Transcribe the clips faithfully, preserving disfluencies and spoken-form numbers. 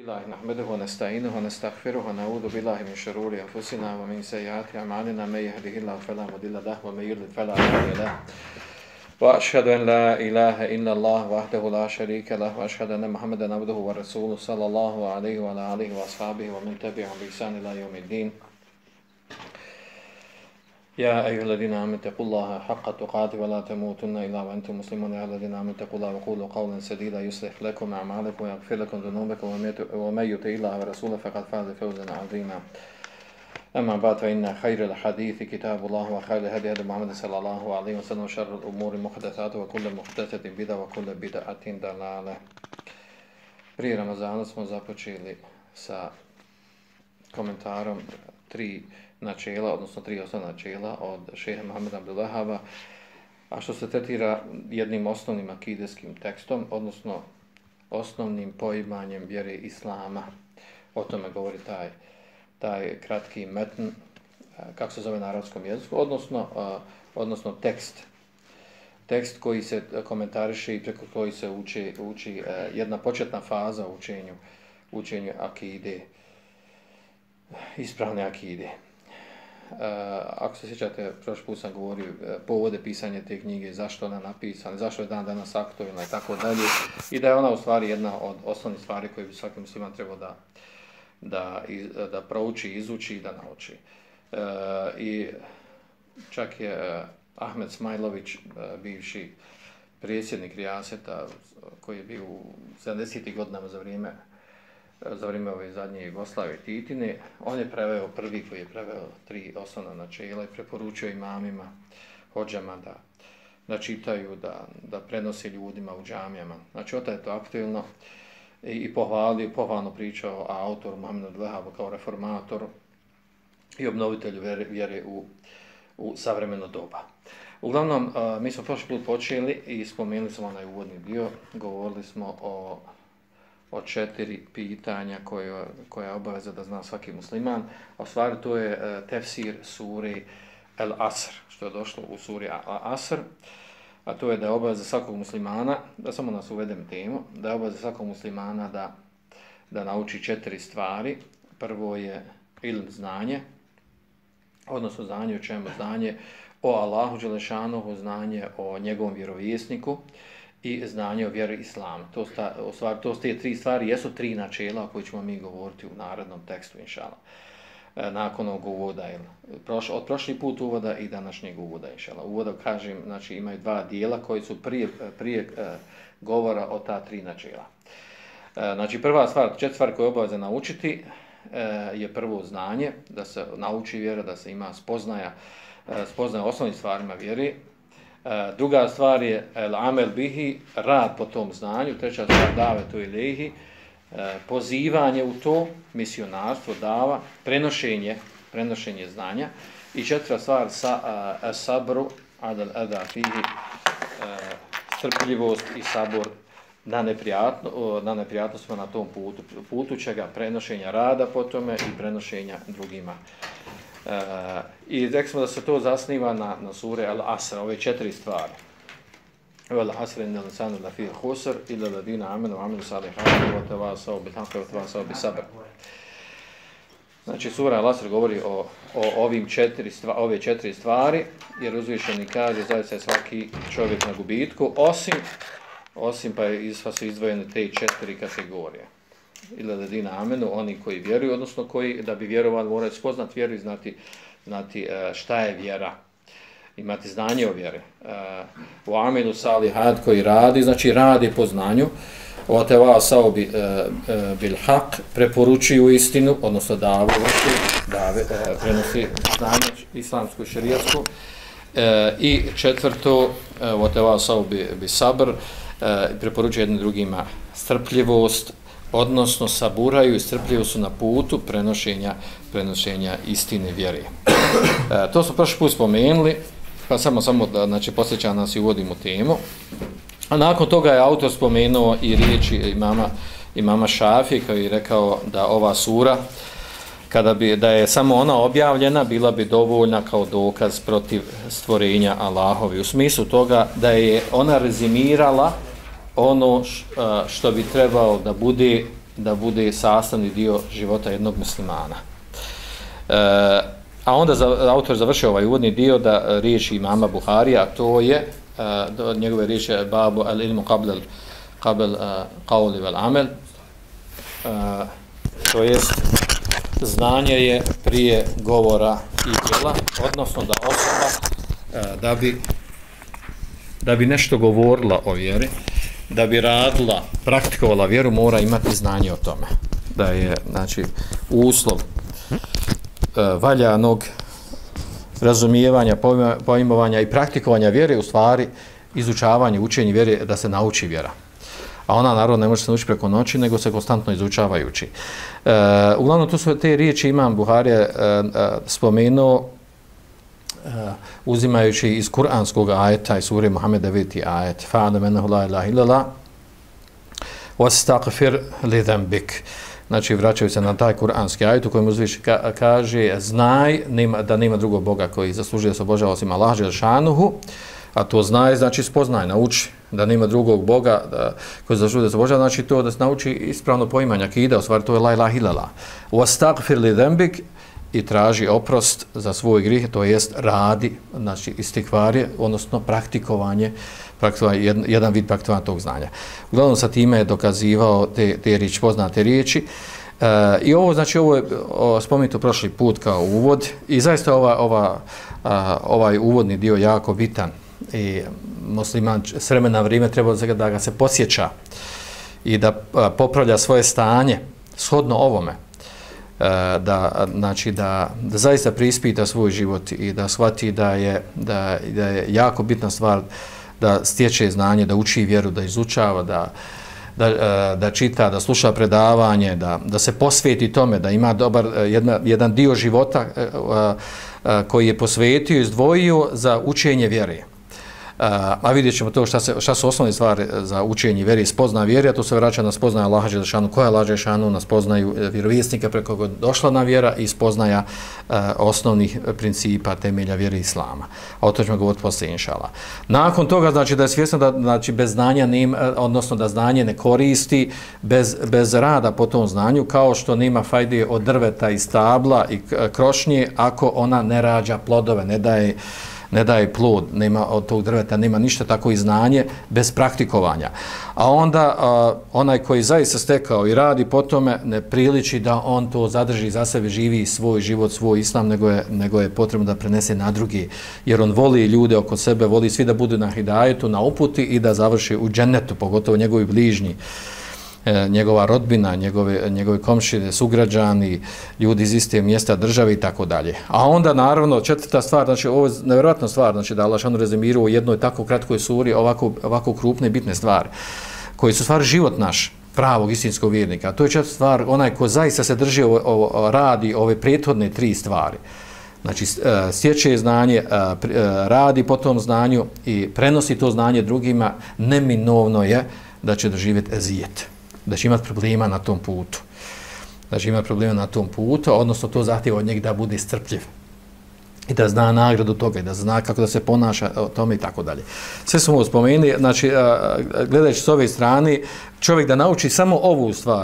الله نحمده ونستعينه ونستغفره ونعوذ بالله من شرور أنفسنا ومن سيئات أعمالنا من يهده الله فلا مضل له ومن يضلل فلا هادي له وأشهد أن لا إله إلا الله وحده لا شريك له وأشهد أن محمدا عبده ورسوله صلى الله عليه وعلى آله وأصحابه ومن تبعهم بإحسان إلى يوم الدين يا أيها الذين آمنوا اتقوا الله حق تقاته ولا تموتن إلا وأنتم مسلمون يا الذين آمنوا اتقوا الله وقولوا قولا سديدا يصلح لكم أعمالكم ويغفر لكم ذنوبكم ومن يطع الله ورسوله فقد فاز فوزا عظيما أما بعد فإن خير الحديث كتاب الله وخير الهدي هدي محمد صلى الله عليه وسلم وشر الأمور محدثاتها وكل محدثة بدعة وكل بدعة ضلالة. Prije Ramazana smo započeli sa komentarom tri načela, odnosno tri osnovna načela od šeha Muhameda Abdul Wahhaba, a što se tretira jednim osnovnim akideskim tekstom, odnosno osnovnim poimanjem vjere Islama. O tome govori taj, taj kratki metn, kako se zove na arapskom jeziku, odnosno, odnosno tekst. Tekst koji se komentariše i preko koji se uči, uči jedna početna faza u učenju, učenju akide, ispravne akide. Uh, ako se sjećate, prošli put sam govorio uh, povode pisanja te knjige, zašto ona napisana, zašto je dan danas aktualna i tako dalje, i da je ona u stvari jedna od osnovnih stvari koje bi svaki musliman trebao da, da, da prouči, izuči i da nauči. Uh, I čak je uh, Ahmed Smajlović, uh, bivši predsjednik Rijaseta, koji je bio u sedamdesetim godinama za vrijeme za vrijeme ove zadnje Jugoslavije Titine, on je preveo, prvi koji je preveo tri osnovna načela i preporučio imamima, hodžama da, da čitaju, da, da prenose ljudima u džamijama. Znači, otada je to aktualno i, i pohvalio, pohvalno pričao o autoru Muhamedu Abdul Wahhabu kao reformatoru i obnovitelju vjere, vjere u, u savremeno doba. Uglavnom, uh, mi smo prošli put počeli i spomenuli smo onaj uvodni dio, govorili smo o o četiri pitanja koje, koja je obaveza da zna svaki musliman, a u stvari to je uh, tefsir suri El Asr, što je došlo u suri Asr, a to je da je obaveza svakog muslimana, da samo nas uvedem temu, da je obaveza svakog muslimana da, da nauči četiri stvari. Prvo je ilm, znanje, odnosno znanje o čemu? Znanje o Allahu dželešanuhu, znanje o njegovom vjerovjesniku i znanje o vjeri Islama. To, sta, u stvari, to te tri stvari jesu tri načela o kojih ćemo mi govoriti u narednom tekstu, inšala. E, nakon ovog uvoda, proš, od prošli put uvoda i današnjeg uvoda, inšala. Uvoda, kažem, znači, imaju dva dijela koji su prije, prije e, govora o ta tri načela. E, znači, prva stvar, četiri stvari koje je obaveza naučiti e, je prvo znanje, da se nauči vjera, da se ima spoznaja, e, spoznaja osnovnim stvarima vjeri. Uh, druga stvar je el amel bihi, rad po tom znanju. Treća stvar davetu ilaihi, uh, pozivanje u to, misionarstvo, dava, prenošenje, prenošenje znanja. I četvrta stvar sa uh, sabru, adal ada fihi, uh, strpljivost i sabor na, neprijatno, uh, na neprijatnostima na tom putu, putu čega prenošenja rada po tome i prenošenja drugima. Uh, I rekli smo da se to zasniva na, na sure Al-Asr, ove četiri stvari. Al-Asr inna l-insana lafi khusr illa alladhina amanu wa amilu salihati wa tawasaw bil haqqi wa tawasaw bis sabr. Znači, sura Al-Asr govori o, o ovim četiri stvari, ove četiri stvari, jer uzvišeni kaže zaista je svaki čovjek na gubitku, osim, osim pa je, su izdvojene te četiri kategorije. Ili ladina amenu, oni koji vjeruju, odnosno koji da bi vjerovali moraju spoznati vjeru i znati, znati šta je vjera, imati znanje o vjeri. U amenu salihat koji radi, znači radi po znanju, o teva sao bi, bil haq, preporučuju istinu, odnosno davu vrši, dave, prenosi znanje islamsku, šerijatsku. I četvrto, o teva sao bi, bi sabr, preporučuje jednim drugima strpljivost, odnosno saburaju i strpljivo su na putu prenošenja, prenošenja istine vjere. E, to smo prošli put spomenuli, pa samo, samo da, znači, posjeća nas i uvodimo temu. A nakon toga je autor spomenuo i riječi imama, imama Šafije, koji je rekao da ova sura, kada bi, da je samo ona objavljena, bila bi dovoljna kao dokaz protiv stvorenja Allahovi. U smislu toga da je ona rezimirala ono što bi trebao da bude da bude sastavni dio života jednog muslimana. E, a onda za, autor završio ovaj uvodni dio da riječi imama Buharija, to je uh, njegove riječi babu al ilmu qabl qabl qawli wal amal, uh, to jest znanje je prije govora i djela, odnosno da osoba uh, da bi da bi nešto govorila o vjeri, da bi radila, praktikovala vjeru, mora imati znanje o tome. Da je, znači, uslov uh, valjanog razumijevanja, pojmovanja i praktikovanja vjere, u stvari izučavanje, učenje vjere, da se nauči vjera. A ona naravno ne može se naučiti preko noći, nego se konstantno izučava i uči. E, uglavnom, tu su te riječi imam Buharija e, e, spomenuo e, uzimajući iz kuranskog ajeta i sure Muhammed deveti ajet fa'alam ennehu la ilaha illallah wastagfir li dhanbik. Znači, vraćaju se na taj kuranski ajet u kojem uzviš ka, kaže znaj nema, da nema drugog Boga koji zaslužuje da se obožava osim Allaha dželle šanuhu, a to znaj znači spoznaj, nauči da nema drugog Boga da, koji zaslužuje da se obožava, znači to da se nauči ispravno poimanje akida, u stvari to je la ilaha illallah. Wastagfir li dhanbik, i traži oprost za svoj grijeh, to jest radi, znači istikvarje, odnosno praktikovanje, praktikovanje jedan, jedan vid praktikovanja tog znanja. Uglavnom sa time je dokazivao te, te riječi, poznate riječi. E, I ovo, znači, ovo je spomenuto prošli put kao uvod i zaista ova, ova, a, ovaj uvodni dio jako bitan i musliman s vremena na vrijeme treba da ga se podsjeća i da a, popravlja svoje stanje shodno ovome. Da, znači da, da zaista preispita svoj život i da shvati da je, da, da je jako bitna stvar da stječe znanje, da uči vjeru, da izučava, da, da, da čita, da sluša predavanje, da, da se posveti tome, da ima dobar jedna, jedan dio života koji je posvetio i izdvojio za učenje vjere. A vidjet ćemo to šta, se, šta su osnovne stvari za učenje vjeri, spozna vjeri, a to se vraća na spoznaja Allaha dželle šanuhu, koja je Allaha dželle šanuhu, na spoznaju vjerovjesnika preko koga je došla na vjera i spoznaja uh, osnovnih principa, temelja vjere islama. A o to ćemo govoriti poslije, inšallah. Nakon toga, znači da je svjesno da znači, bez znanja nema, odnosno da znanje ne koristi bez, bez rada po tom znanju, kao što nema fajde od drveta i stabla i krošnje ako ona ne rađa plodove, ne daje ne daje plod, nema od tog drveta, nema ništa, tako i znanje bez praktikovanja. A onda a, onaj koji zaista stekao i radi po tome, ne priliči da on to zadrži za sebe, živi svoj život, svoj islam, nego je, nego je potrebno da prenese na drugi, jer on voli ljude oko sebe, voli svi da budu na hidajetu, na uputi i da završi u džennetu, pogotovo njegovi bližnji, e, njegova rodbina, njegove, njegove komšine, sugrađani, ljudi iz iste mjesta, države i tako dalje. A onda naravno četvrta stvar, znači ovo je nevjerojatna stvar, znači da Allah šanu rezimirao u jednoj tako kratkoj suri ovako, ovako krupne i bitne stvari, koji su stvari život naš, pravog istinskog vjernika. A to je četvrta stvar, onaj ko zaista se drži, o, o, radi ove prethodne tri stvari. Znači, stječe znanje, radi po tom znanju i prenosi to znanje drugima, neminovno je da će doživjeti ezijet, da će imati problema na tom putu. Da će imati problema na tom putu, odnosno to zahtjeva od njega da bude strpljiv i da zna nagradu toga i da zna kako da se ponaša o tome i tako dalje. Sve smo ovo spomenuli, znači, gledajući s ove strane, čovjek da nauči samo ovu stvar,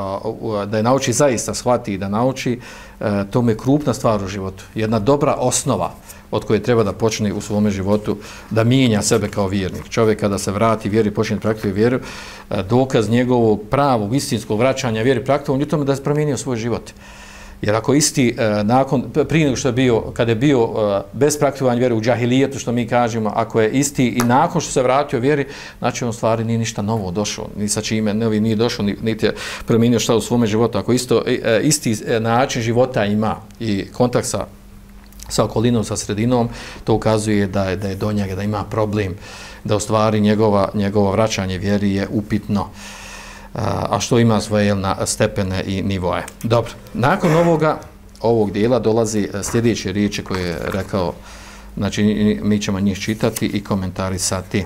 da je nauči zaista, shvati i da nauči, to je krupna stvar u životu. Jedna dobra osnova od koje treba da počne u svome životu, da mijenja sebe kao vjernik. Čovjek kada se vrati vjeri, počne praktikuje vjeru, dokaz njegovog pravog, istinskog vraćanja vjeri praktikom je tome da je promijenio svoj život. Jer ako isti nakon, prije nego što je bio, kada je bio bez praktikovanja vjere u džahilijetu, što mi kažemo, ako je isti i nakon što se vratio vjeri, znači on stvari nije ništa novo došao, ni sa čime novi nije došao, niti je promijenio šta u svome životu. Ako isto, isti način života ima i kontakt sa sa okolinom, sa sredinom, to ukazuje da je, da je do njega, da ima problem, da u stvari njegova, njegovo vraćanje vjeri je upitno, a što ima svoje na stepene i nivoje. Dobro, nakon ovoga, ovog dijela dolazi sljedeće riječi koje je rekao, znači mi ćemo njih čitati i komentarisati.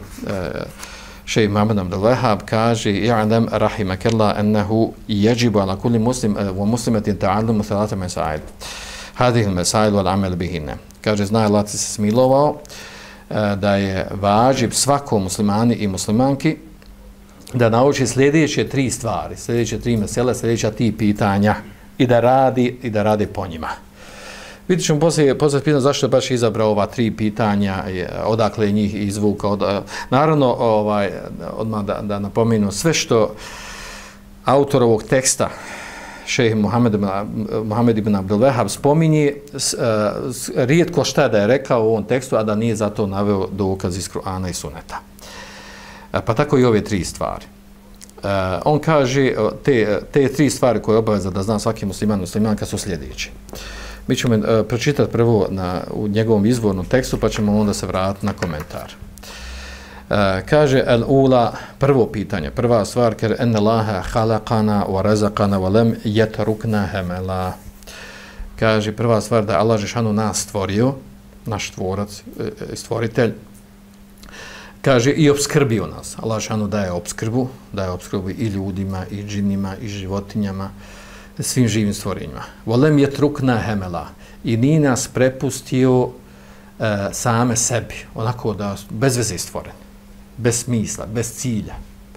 Šejh Muhammed Abdul Wahhab kaže: "Ya'lam rahimakallah annahu yajibu ala kulli muslim wa muslimatin ta'allum thalatha masail." Hadih al-masail wal amal bihinna. Kaže, zna Allah se smilovao da je važib svakom muslimani i muslimanki da nauči sljedeće tri stvari, sljedeće tri mesele, sljedeća tri pitanja i da radi i da radi po njima. Vidjet ćemo poslije, poslije pitanje zašto je baš izabrao ova tri pitanja, odakle je njih izvuka. Od, naravno, ovaj, odmah da, da napomenu, sve što autor ovog teksta, šejh Muhammed ibn Abdul Wahhab, spominje, s, s, rijetko šta da je rekao u ovom tekstu, a da nije zato naveo dokaz iz Kur'ana i Suneta. Pa tako i ove tri stvari. Uh, on kaže, te, te tri stvari koje je obaveza da zna svaki musliman, muslimanka su sljedeće. Mi ćemo uh, pročitati prvo na, u njegovom izvornom tekstu, pa ćemo onda se vratiti na komentar. Uh, kaže, el ula, prvo pitanje, prva stvar, ker enne laha halakana wa razakana wa lem jetarukna hemela. Kaže, prva stvar da Allah Žešanu nas stvorio, naš tvorac, stvoritelj, kaže, i obskrbio nas. Allah Žešanu daje obskrbu, daje obskrbu i ljudima, i džinima, i životinjama, svim živim stvorenjima. Volem je trukna hemela. I nije nas prepustio e, same sebi, onako da bez veze stvoren, bez smisla, bez cilja.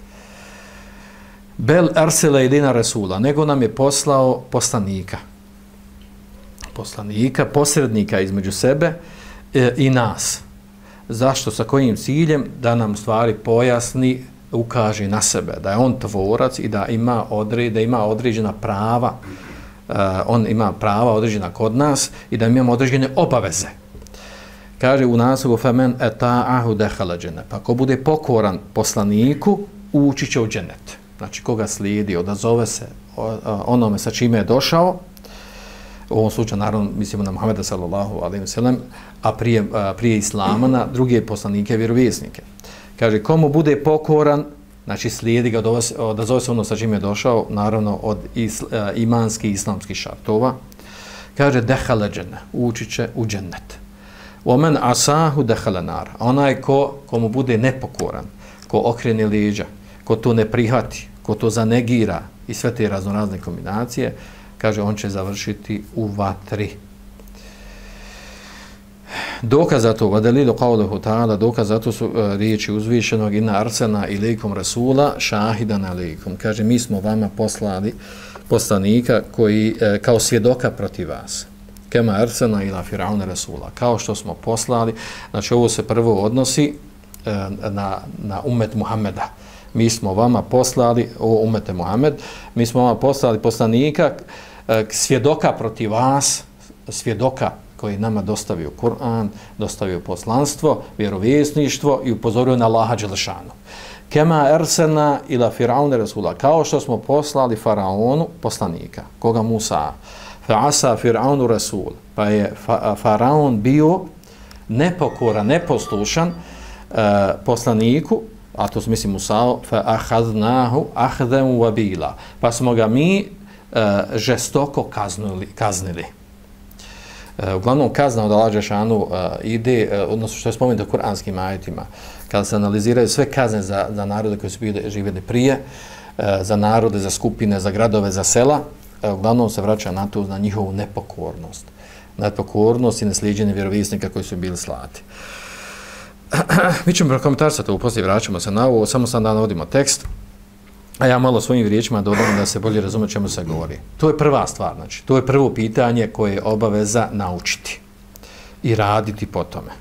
Bel arsele ilina resula, nego nam je poslao poslanika. Poslanika, posrednika između sebe e, i nas. Zašto, sa kojim ciljem? Da nam stvari pojasni, ukaže na sebe, da je on tvorac i da ima, odre, da ima određena prava, uh, on ima prava određena kod nas i da imamo određene obaveze. Kaže u naslovu femen eta'ahu dehala džennet. Pa ko bude pokoran poslaniku, ući će u džennet. Znači koga slijedi, odazove se onome sa čime je došao, u ovom slučaju naravno mislimo na Muhameda sallallahu alejhi ve sellem, a prije, a prije islama na druge poslanike, vjerovjesnike. Kaže, komu bude pokoran, znači slijedi ga, odazove se ono sa čime je došao, naravno od isl, a, imanskih islamskih šartova. Kaže, dehala džennet, ući će u džennet. Omen asahu dehala nar. Onaj ko, komu bude nepokoran, ko okrene leđa, ko to ne prihvati, ko to zanegira i sve te raznorazne kombinacije, kaže, on će završiti u vatri. Dokaz za to, vadelilu qawluhu ta'ala, dokaz za to su uh, riječi uzvišenog inna arsena ilaikum rasula šahidan alaikum. Kaže, mi smo vama poslali poslanika koji uh, kao svjedoka protiv vas. Kema arsena ila firauna rasula. Kao što smo poslali, znači ovo se prvo odnosi uh, na, na umet Muhammeda. Mi smo vama poslali, o umete Muhammed, mi smo vama poslali poslanika, uh, svjedoka protiv vas, svjedoka koji nama dostavio Kur'an, dostavio poslanstvo, vjerovjesništvo i upozorio na Allaha dželešanu. Kema ersena ila firaune rasula, kao što smo poslali faraonu poslanika, koga Musa, fa asa firaunu rasul, pa je fa, faraon bio nepokoran, neposlušan uh, poslaniku, a to su mislim Musa, fa ahadnahu ahdem wabila, pa smo ga mi uh, žestoko kaznili, kaznili. Uh, uglavnom kazna od Allaha dželešanu uh, ide, uh, odnosno što je spomenuto u kuranskim ajetima, kada se analiziraju sve kazne za, za narode koji su bili živjeli prije, uh, za narode, za skupine, za gradove, za sela, uh, uglavnom se vraća na to, na njihovu nepokornost. Nepokornost i neslijeđenje vjerovjesnika koji su bili slati. Mi ćemo prokomentarsati ovo, poslije vraćamo se na ovo, samo sam da navodimo tekst, a ja malo svojim riječima dodam da se bolje razume čemu se govori. To je prva stvar, znači, to je prvo pitanje koje je obaveza naučiti i raditi po tome.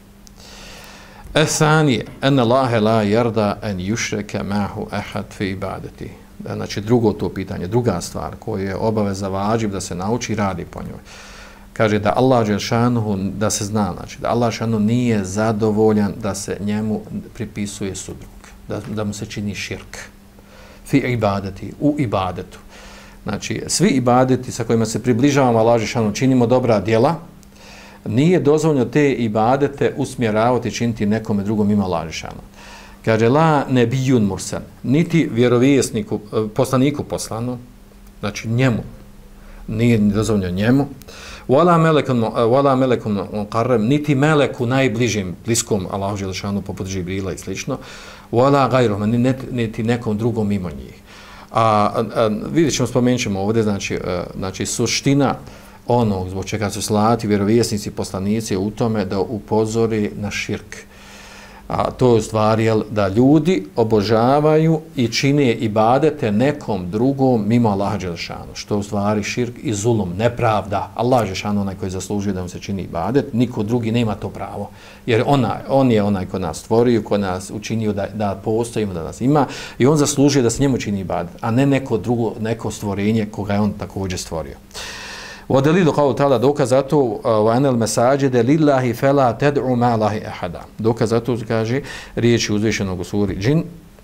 Ethanije, en Allahe la jarda en yušreke mahu ehad fi ibadeti. Znači, drugo to pitanje, druga stvar koju je obaveza vađib da se nauči i radi po njoj. Kaže da Allah dželešanu, da se zna, znači, da Allah dželešanu nije zadovoljan da se njemu pripisuje sudrug, da, da mu se čini širk. Fi ibadeti, u ibadetu. Znači, svi ibadeti sa kojima se približavamo Allahu dželešanu, činimo dobra djela, nije dozvoljeno te ibadete usmjeravati, činiti nekome drugom mimo Allaha dželešanu. Kaže, la nebijun mursan, niti vjerovjesniku, poslaniku poslanu, znači njemu, nije dozvoljeno njemu, wala melekun, wala melekun muqarrab, niti meleku najbližim, bliskom Allahu dželešanu, poput Džibrila i slično, wala gajruhum, niti nekom drugom mimo njih. A, a vidjet ćemo, spomenut ćemo ovdje, znači, a, znači suština onog zbog čega su slati vjerovjesnici, poslanici u tome da upozori na širk, A to je u stvari jel, da ljudi obožavaju i čine ibadete nekom drugom mimo Allaha dželešanu, što je u stvari širk i zulum, nepravda. Allah dželešanu onaj koji zaslužuje da mu se čini ibadet, niko drugi nema to pravo. Jer ona, on je onaj ko nas stvorio, ko nas učinio da, da postojimo, da nas ima i on zaslužuje da se njemu čini ibadet, a ne neko drugo, neko stvorenje koga je on također stvorio. Wa dalilu qawli ta'ala, dokaz za to wa anal masajida lillahi fala tad'u ma Allahi ahada. Dokaz za to kaže riječi uzvišenog u suri Džin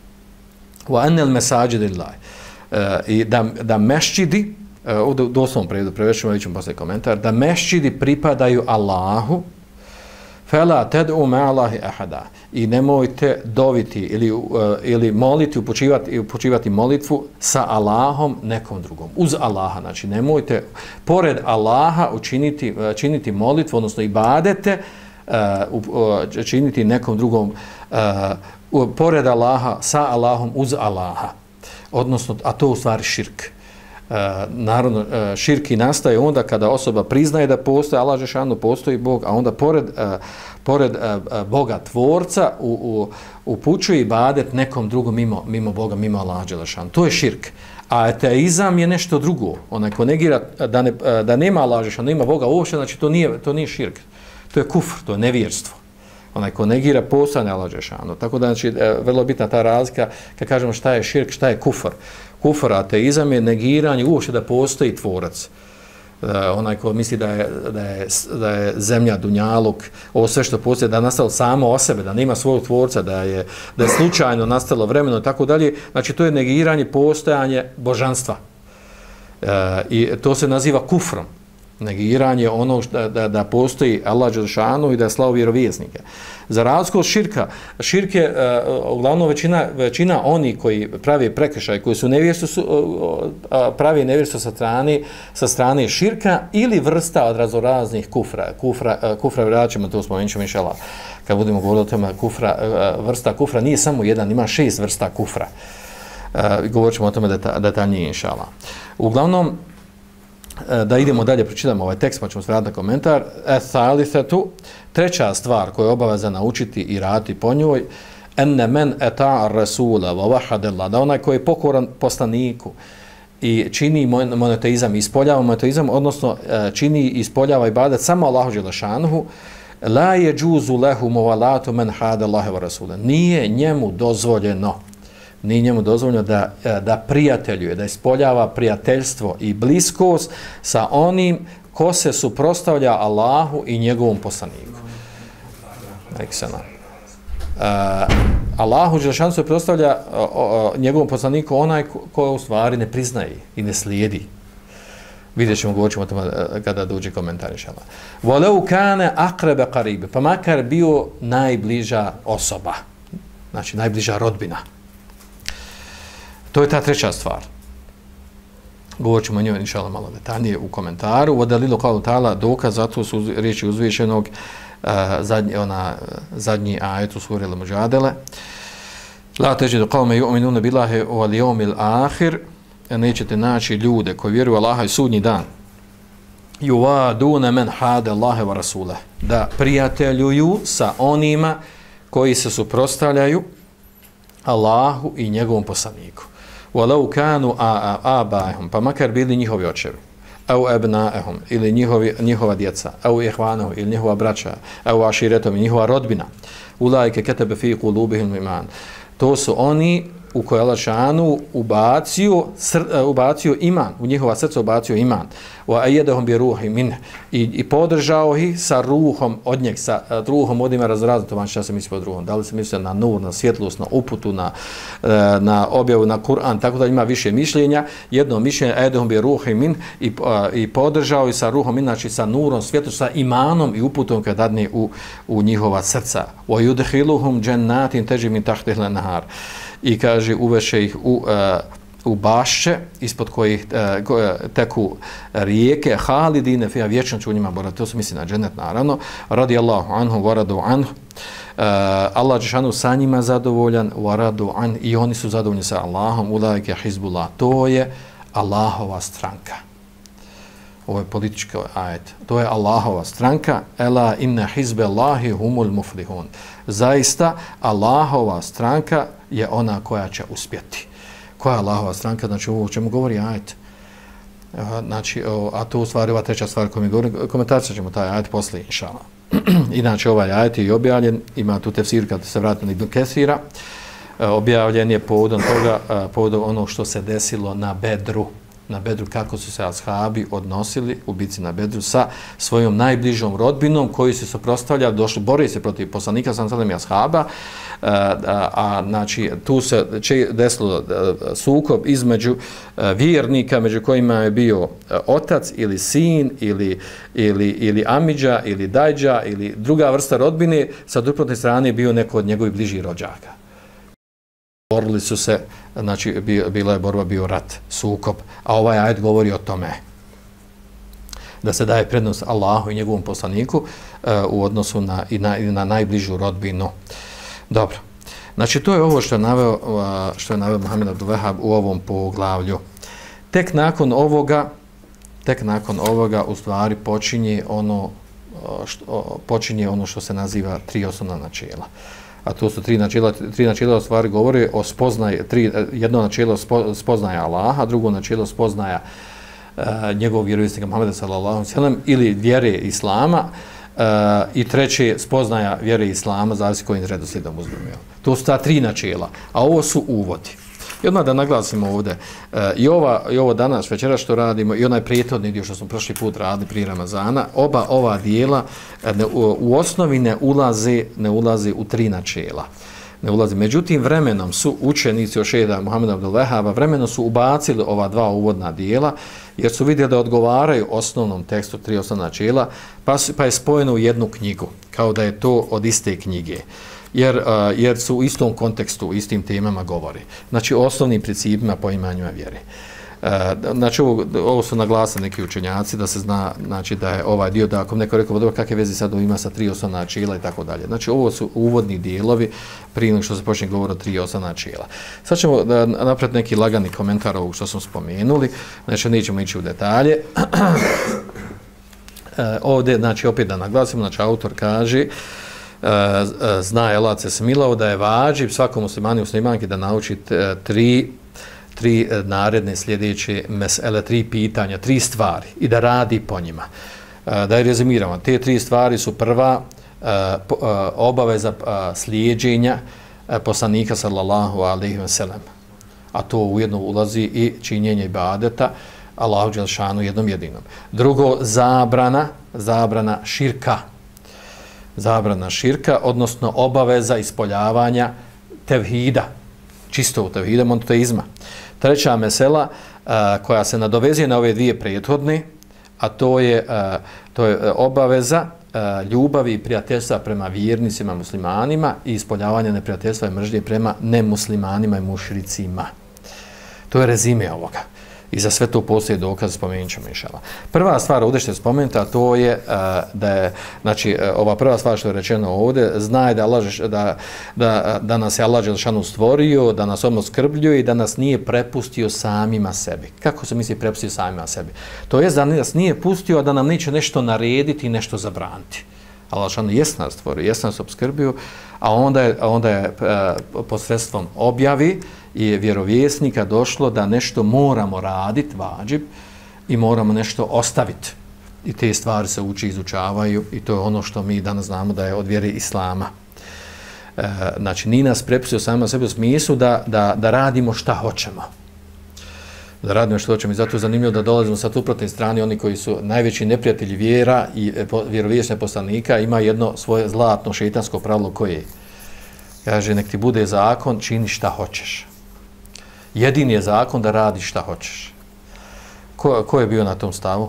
wa anal masajida lillahi. I da da mešćidi, ovdje doslovno prevedu, prevešćemo, vidjet ćemo poslije komentar, da mešćidi pripadaju Allahu, fela tad'u ma Allahi ahada, i nemojte doviti ili, uh, ili moliti, upućivati, upućivati molitvu sa Allahom nekom drugom, uz Allaha, znači nemojte pored Allaha učiniti, uh, činiti molitvu, odnosno ibadete, uh, uh, činiti nekom drugom, uh, uh, pored Allaha, sa Allahom, uz Allaha, odnosno, a to u stvari širk. Uh, naravno, uh, širki nastaje onda kada osoba priznaje da postoji Allah dželešanu, postoji Bog, a onda pored, uh, pored uh, Boga tvorca u, u, upućuje ibadet nekom drugom mimo, mimo Boga, mimo Allah dželešanu. To je širk. A ateizam je nešto drugo. Onaj ko negira da, ne, da nema Allah dželešanu, nema Boga uopšte, znači to nije, to nije širk. To je kufr, to je nevjerstvo. Onaj ko negira postojanje Allah dželešanu. Tako da, znači, vrlo bitna ta razlika kad kažemo šta je širk, šta je kufr. Kufr, ateizam je negiranje uopšte da postoji tvorac. Uh, onaj ko misli da je, da, je, da je zemlja, dunjaluk, ovo sve što postoji, da je nastalo samo o sebe, da nema svojeg tvorca, da je, da je slučajno nastalo vremeno i tako dalje, znači to je negiranje postojanje božanstva. Uh, I to se naziva kufrom. Negiranje ono da, da, da postoji Allah dželešanu i da je slao vjerovjesnike. Za razliku od širka, širk je uh, uglavnom većina, većina oni koji pravi prekršaj, koji su nevjerstvo, su, uh, uh, pravi nevjerstvo sa strane, sa strane širka ili vrsta od raznoraznih kufra. Kufra, uh, kufra vraćamo, to spomenut ćemo inšallah, kad budemo govorili o tome, kufra, uh, vrsta kufra nije samo jedan, ima šest vrsta kufra. Uh, govorit ćemo o tome deta, detaljnije inšallah. Uglavnom, da idemo dalje, pročitamo ovaj tekst, pa ćemo svratiti na komentar. Ethalithatu, treća stvar koju je obaveza naučiti i raditi po njoj, enne men eta'a rasula wa wahadallah, da onaj koji je pokoran poslaniku i čini monoteizam, ispoljava monoteizam, odnosno čini i ispoljava ibadet samo Allahu dželešanuhu, la yajuzu lahu muwalatu man hada Allaha wa rasula. Nije njemu dozvoljeno nije njemu dozvoljeno da, da prijateljuje, da ispoljava prijateljstvo i bliskost sa onim ko se suprotstavlja Allahu i njegovom poslaniku. Eksena. Uh, Allahu dželešanu se suprotstavlja njegovom poslaniku onaj ko, ko u stvari ne priznaje i ne slijedi. Vidjet ćemo, govorit ćemo o tome kada dođe komentar inšallah. Walau kana aqraba qarib, pa makar bio najbliža osoba, znači najbliža rodbina. To je ta treća stvar. Govorit ćemo o njoj inšallah malo detaljnije u komentaru. Vodalilu qawli ta'ala, dokaz zato su riječi uzvišenog uh, zadnji, ona, zadnji ajet u suri Al-Mujadele. La tajidu qawme yu'minuna billahi wal yawmil akhir, nećete naći ljude koji vjeruju Allaha i sudnji dan. Yuwaduna man hada Allaha wa rasulahu, da prijateljuju sa onima koji se suprotstavljaju Allahu i njegovom poslaniku. Walau kanu aba'ahum, pa makar bili njihovi očevi, au abna'ahum, ili njihovi, njihova djeca, au ihvanahu, ili njihova braća, au aširetom, njihova rodbina. Ulaike ketebe fi qulubihim iman. To su oni u koje Allah šanu ubacio, sr, ubacio iman, u njihova srca ubacio iman. Wa ayyadahum bi ruhi min, i, i podržao ih sa ruhom od njeg, sa ruhom od ima razrazito van šta se misli pod ruhom. Da li se misli na nur, na svjetlost, na uputu, na, na objavu, na Kur'an, tako da ima više mišljenja. Jedno mišljenje, ayyadahum bi ruhi min, i, i podržao ih sa ruhom, inači sa nurom, svjetlost, sa imanom i uputom kad dadne u, u njihova srca. Wa yudkhiluhum jannatin tajri min tahtiha al-anhar. I kaže uveše ih u, uh, u bašće ispod kojih uh, teku rijeke halidine fija, vječno će u njima boraviti. To se misli na džennet naravno. Radi Allahu anhu waradu anhu. Uh, Allah dželešanu sa njima zadovoljan, waradu an, i oni su zadovoljni sa Allahom. Ulaike hizbullah, to je Allahova stranka. ovo je politički ajet, to je Allahova stranka, ela inna hizbe Allahi humul muflihun. Zaista, Allahova stranka je ona koja će uspjeti. Koja je Allahova stranka? Znači, ovo o čemu govori ajet. Znači, a to u stvari, ova treća stvar koju mi govorim, komentarcat ćemo taj ajet poslije, inšala. Inače, ovaj ajet je i objavljen, ima tu tefsir kad se vrati na Ibn Kesira, objavljen je povodom toga, povodom onog što se desilo na Bedru, na Bedru, kako su se ashabi odnosili u bici na Bedru sa svojom najbližom rodbinom koji se suprotstavljali, došli, bori se protiv poslanika sallallahu alejhi ve sellem i ashaba, a, a, a znači tu se desilo sukob između a, vjernika, među kojima je bio a, otac ili sin ili, ili, ili amidža ili dajđa ili druga vrsta rodbine, sa suprotne strane je bio neko od njegovih bližih rođaka. Borili su se, znači bila je borba, bio rat, sukob, a ovaj ajet govori o tome da se daje prednost Allahu i njegovom poslaniku uh, u odnosu na, i na, i na najbližu rodbinu. Dobro, znači to je ovo što je naveo, uh, što je naveo Muhammed Abdul Wahhab u ovom poglavlju. Tek nakon ovoga, tek nakon ovoga u stvari počinje ono, uh, što, počinje ono što se naziva tri osnovna načela. A to su tri načela, tri načela u stvari govore o spoznaje, tri, jedno načelo spo, spoznaja Allaha, drugo načelo spoznaja uh, njegovog vjerovjesnika Muhameda sallallahu alejhi ve sellem ili vjere Islama uh, i treće spoznaja vjere Islama, zavisi kojim redoslijedom uzmemo. To su ta tri načela, a ovo su uvodi. I odmah da naglasimo ovdje, uh, i, ova, i ovo danas, večera što radimo, i onaj prijetodni dio što smo prošli put radili prije Ramazana, oba ova dijela uh, ne, u, u osnovi ne ulaze, ne ulaze u tri načela. Ne ulaze. Međutim, vremenom su učenici od šejha Muhameda Abdul Wahhaba, vremenom su ubacili ova dva uvodna dijela, jer su vidjeli da odgovaraju osnovnom tekstu tri osnovna načela, pa, su, pa je spojeno u jednu knjigu, kao da je to od iste knjige. Jer, uh, jer su u istom kontekstu, istim temama govori. Znači, o osnovnim principima poimanjima vjere. Uh, znači, ovo, ovo su naglasili neki učenjaci, da se zna, znači, da je ovaj dio, da ako neko rekao, dobro, kakve veze sad ima sa tri osnovna načela i tako dalje. Znači, ovo su uvodni dijelovi prije nego što se počne govor o tri osnovna načela. Sad ćemo da napraviti neki lagani komentar ovog što smo spomenuli, znači, nećemo ići u detalje. uh, ovdje, znači, opet da naglasimo, znači, autor kaže, Uh, zna je Allah se smilao da je vađib svakom muslimanu i muslimanki da nauči uh, tri, tri uh, naredne sljedeće mesele, tri pitanja, tri stvari i da radi po njima. Uh, da je rezimiramo, te tri stvari su prva uh, po, uh, obaveza uh, slijedženja uh, poslanika sallallahu alejhi ve sellem, a to ujedno ulazi i činjenje ibadeta Allahu dželešanu jednom jedinom. Drugo, zabrana, zabrana širka. Zabrana širka, odnosno obaveza ispoljavanja tevhida, čistog tevhida, monoteizma. Treća mesela a, koja se nadovezuje na ove dvije prethodne, a to je, a, to je obaveza a, ljubavi i prijateljstva prema vjernicima, muslimanima i ispoljavanja neprijateljstva i mržnje prema nemuslimanima i mušricima. To je rezime ovoga. I za sve to postoji dokaz, spomenut ćemo inšala. Prva stvar ovdje što je spomenuta, to je uh, da je, znači, uh, ova prva stvar što je rečeno ovdje, zna da, da, da, da nas je Allah dželešanu stvorio, da nas on skrbljuje i da nas nije prepustio samima sebi. Kako se misli prepustio samima sebi? To je da nas nije pustio, a da nam neće nešto narediti i nešto zabraniti. Allah dželešanu jest nas stvorio, jest nas obskrbio, a onda je, a onda je uh, posredstvom objavi i vjerovjesnika došlo da nešto moramo raditi, vađib, i moramo nešto ostaviti. I te stvari se uči, izučavaju i to je ono što mi danas znamo da je od vjere Islama. E, znači, nije nas prepustio samo sebi u smislu da, da, da radimo šta hoćemo. Da radimo što hoćemo i zato je zanimljivo da dolazimo sa suprotne strane, oni koji su najveći neprijatelji vjera i vjerovjesne poslanika, ima jedno svoje zlatno šejtansko pravilo koje je. Kaže, nek ti bude zakon, čini šta hoćeš. Jedini je zakon da radiš šta hoćeš. Ko, ko je bio na tom stavu?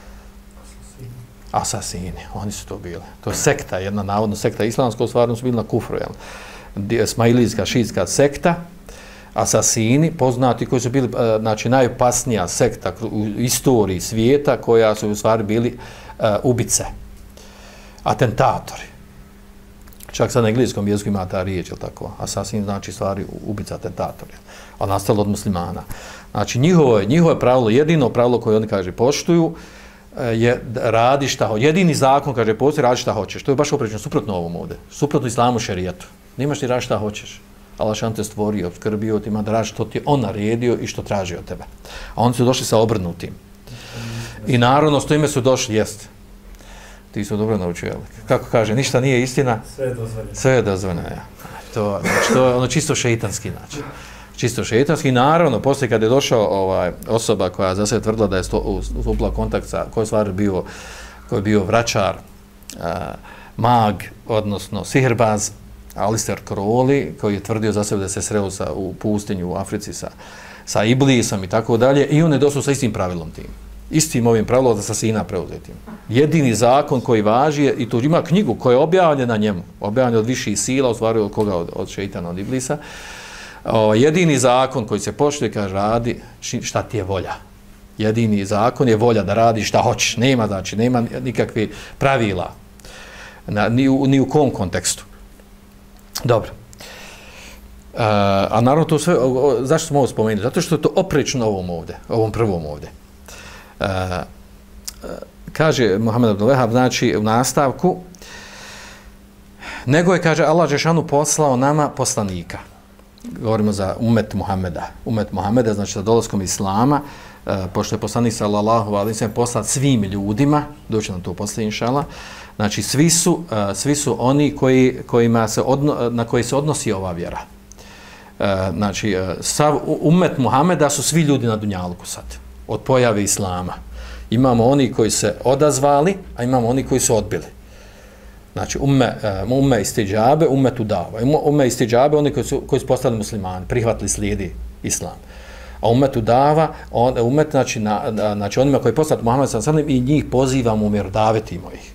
Asasini. Oni su to bili. To je sekta, jedna navodno sekta islamska, u stvarno su bili na kufru. Jel? Smailijska, šiitska sekta, asasini, poznati koji su bili, znači, najopasnija sekta u istoriji svijeta, koja su u stvari bili uh, ubice, atentatori. Čak sad na engleskom jeziku ima ta riječ, ili tako? Asasin znači stvari ubica, atentatori. A nastalo od muslimana. Znači, njihovo je, njihovo je pravilo, jedino pravilo koje oni, kaže, poštuju, je radi šta hoćeš. Jedini zakon, kaže, postoji radi šta hoćeš. To je baš oprečno, suprotno ovom ovdje. Suprotno islamu šerijatu. Nemaš ti radi šta hoćeš. Allah šan te stvorio, skrbio ti, ima da radi što ti on naredio i što traži od tebe. A oni su došli sa obrnutim. I naravno, s time su došli, jest. Ti su dobro naučili. Kako kaže, ništa nije istina. Sve je dozvoljeno. Sve je dozvoljeno, ja. To, znači, to je ono čisto šeitanski način. Čisto šeitanski. Naravno, poslije kad je došao ovaj, osoba koja za sebe tvrdila da je stupila kontakt sa, koji je stvar bio, koji je bio vračar, a, mag, odnosno sihirbaz, Alistair Crowley, koji je tvrdio za sebe da se sreo sa, u pustinju u Africi sa, sa Iblisom i tako dalje, i on je došao sa istim pravilom tim. Istim ovim pravilom da sa sina preuzetim. Jedini zakon koji važi je, i tu ima knjigu koja je objavljena njemu, objavljena od viših sila, u stvari od koga, od, od šeitana, od Iblisa. O, jedini zakon koji se poštuje, kaže, radi šta ti je volja. Jedini zakon je volja da radi šta hoćeš. Nema, znači, nema nikakve pravila. Na, ni, u, ni u kom kontekstu. Dobro. Uh, a naravno to sve, o, o, zašto smo ovo spomenuli? Zato što je to oprečno ovom ovdje, ovom prvom ovdje. Uh, uh, kaže Muhammed ibn Wahab, znači u nastavku, nego je, kaže, Allah dželešanu poslao nama poslanika. Govorimo za umet Muhameda. Umet Muhameda, znači sa dolaskom Islama, uh, pošto je poslanik sallallahu alejhi ve sellem poslat svim ljudima, doći nam to poslije inšallah, znači svi su, uh, svi su oni koji, kojima se odno, na koji se odnosi ova vjera. Uh, znači, uh, sav umet Muhameda su svi ljudi na dunjaluku sad, od pojave Islama. Imamo oni koji se odazvali, a imamo oni koji su odbili. Znači, umme, uh, umme istiđabe, umme tudava. Umme istiđabe, oni koji su, koji su postali muslimani, prihvatili, slijedi Islam. A umme tudava, on, umet, znači, na, na, znači onima koji je postali Muhammed sallallahu alejhi ve sellem, i njih pozivamo, umjerodavetimo ih.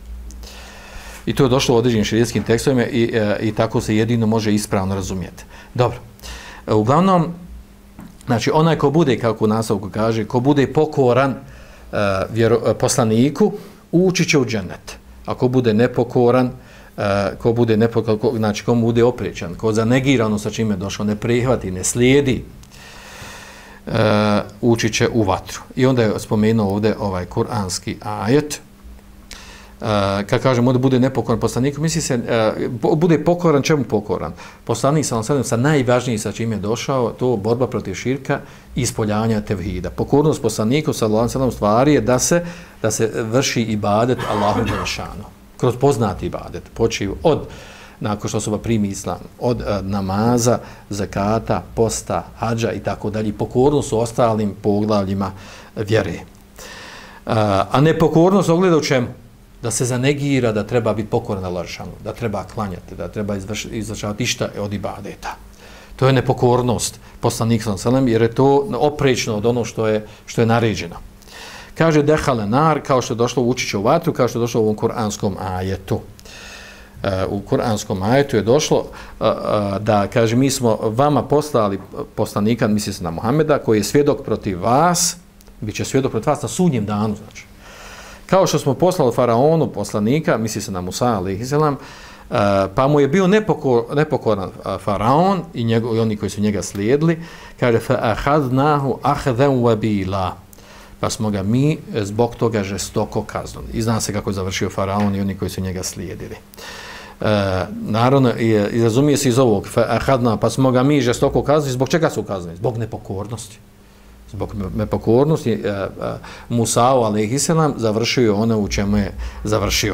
I to je došlo u određenim širijskim tekstovima i, i, i tako se jedino može ispravno razumjeti. Dobro. Uglavnom, znači onaj ko bude, kako u nastavku kaže, ko bude pokoran uh, vjero, poslaniku, ući će u džennet. Ako bude nepokoran, uh, ko bude nepokoran, ko, znači ko bude oprečan, ko zanegirano sa čime je došao, ne prihvati, ne slijedi, uh, ući će u vatru. I onda je spomenuo ovdje ovaj kuranski ajet. Uh, kad kažemo da bude nepokoran poslaniku, misli se, uh, bude pokoran, čemu pokoran? Poslanik sallallahu alejhi ve sellem sa najvažniji sa čim je došao, to borba protiv širka i ispoljavanja tevhida. Pokornost poslaniku sallallahu alejhi ve sellem stvari je da se, da se vrši ibadet Allahu dželešanu. Kroz poznati ibadet, počiju od, nakon što osoba primi islam, od uh, namaza, zakata, posta, hadža i tako dalje, pokornost u ostalim poglavljima vjere. Uh, a nepokornost ogleda u čemu? Da se zanegira da treba biti pokoran Allahu dželešanu, da treba klanjati, da treba izvršavati išta od ibadeta. To je nepokornost poslanika sallallahu alejhi ve sellem, jer je to oprečno od ono što je, što je naređeno. Kaže dehale nar, kao što je došlo u učiće u vatru, kao što je došlo u ovom kuranskom ajetu. Uh, u kuranskom ajetu je došlo uh, uh, da, kaže, mi smo vama poslali poslanika, misli se na Muhameda, koji je svjedok protiv vas, bit će svjedok protiv vas na sudnjem danu, znači. Kao što smo poslali faraonu poslanika, misli se na Musa alejhi selam, uh, pa mu je bio nepokor, nepokoran uh, faraon i, njego, i oni koji su njega slijedili, kaže fa ahadnahu akhdan wabila. Pa smo ga mi zbog toga žestoko kaznili. I zna se kako je završio faraon i oni koji su njega slijedili. Uh, naravno, i, i razumije se iz ovog fa ahadna, pa smo ga mi žestoko kaznili. Zbog čega su kaznili? Zbog nepokornosti. Zbog nepokornosti uh, uh, Musa'u alejhi selam završio ono u čemu je završio.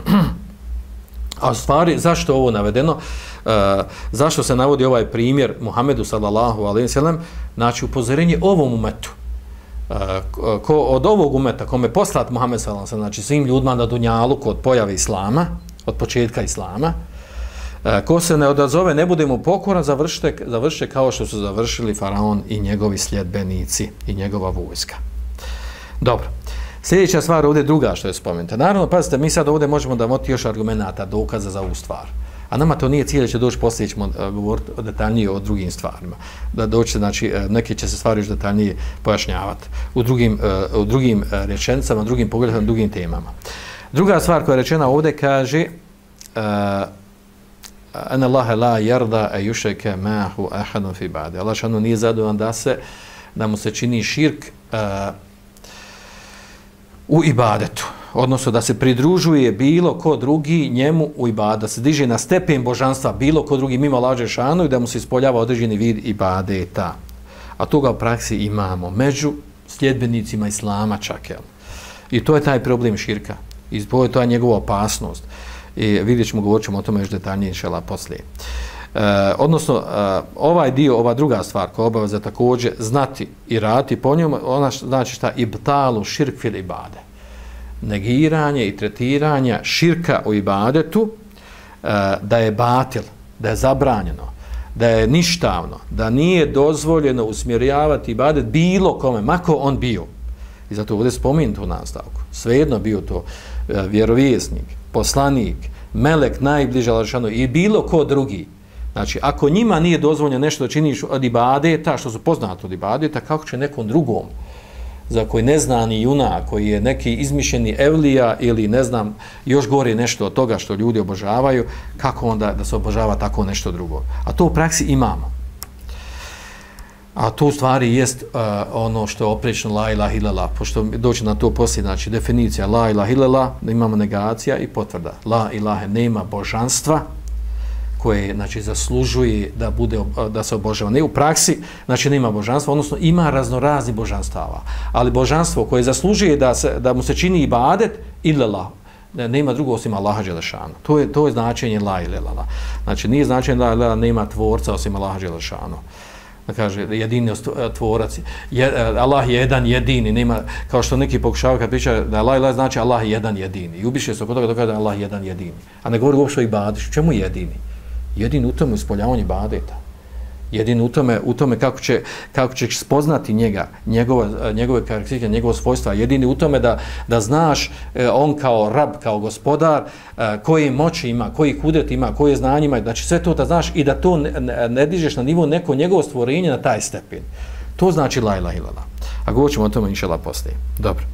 A stvari, zašto ovo navedeno? Uh, zašto se navodi ovaj primjer Muhammedu sallallahu alejhi ve sellem? Znači upozorenje ovom umetu. Uh, ko, od ovog umeta kome poslat Muhammed sallallahu alejhi ve sellem, znači svim ljudima na dunjaluku od pojave Islama, od početka Islama, ko se ne odazove, ne budemo pokoran, završite, završite kao što su završili faraon i njegovi sljedbenici i njegova vojska. Dobro. Sljedeća stvar ovdje druga što je spomenuta. Naravno, pazite, mi sad ovdje možemo da moti još argumenata, dokaza za ovu stvar. A nama to nije cilj, će doći poslije, ćemo govoriti detaljnije o drugim stvarima. Da doći, znači, neke će se stvari još detaljnije pojašnjavati u drugim, u drugim rečenicama, drugim pogledama, drugim temama. Druga stvar koja je rečena ovdje kaže Ana Allahe la yarda a yushraka ma'ahu ahadun fi ba'di. Allah šanu nije zadovoljan da se da mu se čini širk uh, u ibadetu, odnosno da se pridružuje bilo ko drugi njemu u ibadetu, da se diže na stepen božanstva bilo ko drugi mimo Allaha dželešanu i da mu se ispoljava određeni vid ibadeta. A toga u praksi imamo među sljedbenicima islama čak. Jel? I to je taj problem širka. I to je njegova opasnost. I vidjet ćemo, govorit ćemo o tome još detaljnije inšala poslije. E, odnosno, e, ovaj dio, ova druga stvar koja obaveza također znati i raditi po njemu, ona znači šta? Ibtalu širk fil ibade. Negiranje i tretiranje širka u ibadetu, e, da je batil, da je zabranjeno, da je ništavno, da nije dozvoljeno usmjeravati ibadet bilo kome, mako on bio. I zato ovdje spomenuti u nastavku. Svejedno bio to e, vjerovjesnik, poslanik, melek najbliže Allahšanu i bilo ko drugi. Znači, ako njima nije dozvoljeno nešto da činiš od ibadeta, što su poznati od ibadeta, kako će nekom drugom, za koji neznani junak, koji je neki izmišljeni evlija ili ne znam, još gore nešto od toga što ljudi obožavaju, kako onda da se obožava tako nešto drugo. A to u praksi imamo. A to u stvari jest uh, ono što je oprečno la ilaha illallah, pošto doći na to poslije, znači definicija la ilaha illallah, da imamo negacija i potvrda. La ilaha, nema božanstva koje, znači, zaslužuje da bude, da se obožava. Ne u praksi, znači nema božanstva, odnosno ima raznorazni božanstava, ali božanstvo koje zaslužuje da, se, da mu se čini ibadet, illallah, nema drugo osim Allaha dželešanu. To je, to je značenje la ilaha illallah. Znači nije značenje la ilaha illallah, nema tvorca osim Allaha dželešanu. Da kaže, jedini tvorac, je, Allah je jedan jedini, nema, kao što neki pokušavaju kad priča da Allah, Allah znači Allah je jedan jedini. I ubiše se oko toga da kaže da Allah je jedan jedini. A ne govori uopšte o ibadeti. Čemu jedini? Jedini u tome ispoljavanju ibadeta. Jedini u tome, u tome kako, će, kako će spoznati njega, njegove, njegove karakteristike, njegove svojstva. Jedini u tome da, da znaš eh, on kao rab, kao gospodar, eh, koje moći ima, koji kudret ima, koje znanje ima. Znači sve to da znaš i da to ne, ne, ne dižeš na nivo neko njegovo stvorenje na taj stepen. To znači la ilaha illallah. A govorit ćemo o tome inšallah poslije. Dobro.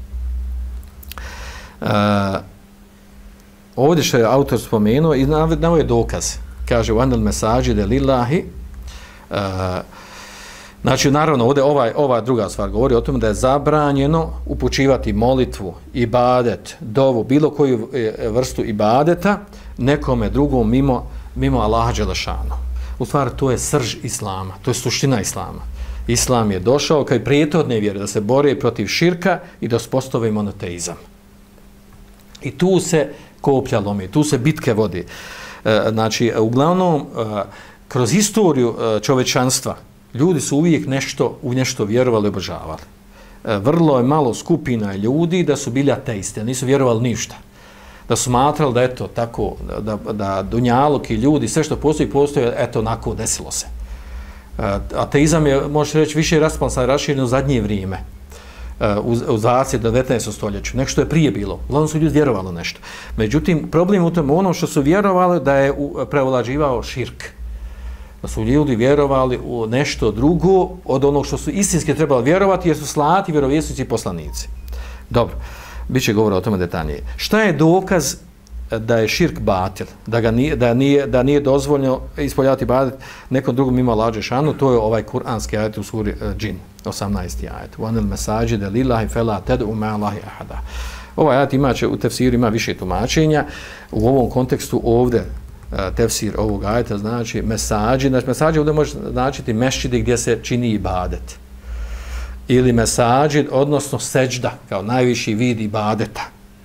Eh, ovdje što je autor spomenuo i naveo je dokaz. Kaže u anil mesađide lillahi. Uh, znači, naravno, ovdje ovaj, ova druga stvar govori o tome da je zabranjeno upućivati molitvu, ibadet, dovu, bilo koju vrstu ibadeta nekome drugom mimo, mimo Allaha dželešanu. U stvari, to je srž islama, to je suština islama. Islam je došao kao i prijetodne vjere da se bori protiv širka i da uspostavi monoteizam. I tu se koplja lomi, tu se bitke vodi. Uh, znači, uglavnom, uh, kroz istoriju čovečanstva ljudi su uvijek nešto, u nešto vjerovali i obožavali. Vrlo je malo skupina ljudi da su bili ateisti, nisu vjerovali ništa. Da su smatrali da eto tako, da, da dunjaluk i ljudi, sve što postoji, postoji, eto onako desilo se. Ateizam je, možeš reći, više raspansan, raširen u zadnje vrijeme. U, u dvadesetom, devetnaestom stoljeću. Nešto što je prije bilo. Uglavnom su ljudi vjerovali nešto. Međutim, problem u tom ono što su vjerovali da je prevlađivao širk. Da su ljudi vjerovali u nešto drugo od onog što su istinski trebali vjerovati jer su slati vjerovjesnici i poslanici. Dobro, bit će govora o tome detaljnije. Šta je dokaz da je širk batil, da, ga nije, da, nije, da nije dozvoljeno ispoljavati ibadet nekom drugom mimo Allaha dželešanu? To je ovaj kuranski ajet u suri uh, Džin, osamnaesti ajet. Wa anil masajida lillahi fala tad'u ma'a Allahi ahada. Ovaj ajet ima, u tefsiru ima više tumačenja. U ovom kontekstu ovdje tefsir ovog ajeta znači mesađi, znači mesađi ovdje može značiti mešćidi gdje se čini ibadet. Ili mesađi, odnosno seđda, kao najviši vid ibadeta.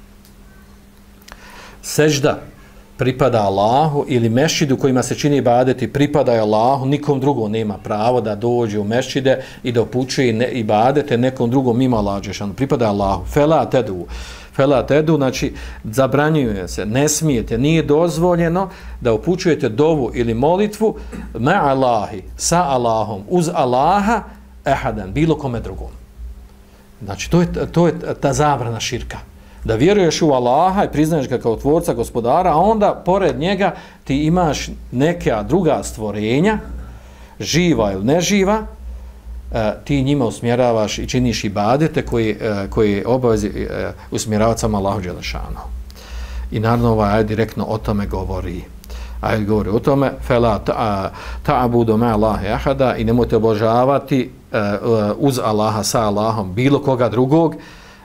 Seđda pripada Allahu ili mešćidu kojima se čini ibadeti pripada Allahu, nikom drugom nema pravo da dođe u mešćide i da upućuje ne, ibadete nekom drugom mimo Allaha dželešanu. Pripada Allahu. Fela tedu. Fela tedu, znači zabranjuje se, ne smijete, nije dozvoljeno da upućujete dovu ili molitvu ma Allahi, sa Allahom, uz Allaha, ehadan, bilo kome drugom. Znači to je, to je ta zabrana širka. Da vjeruješ u Allaha i priznaješ ga kao tvorca, gospodara, a onda pored njega ti imaš neka druga stvorenja, živa ili neživa, ti njima usmjeravaš i činiš ibadete koji, koji obavezi usmjeravati samo Allahu dželešanu. I naravno ovaj ajet direktno o tome govori. Ajet govori o tome, fela ta'budu ma Allahi ahada, i nemojte obožavati uz Allaha, sa Allahom, bilo koga drugog,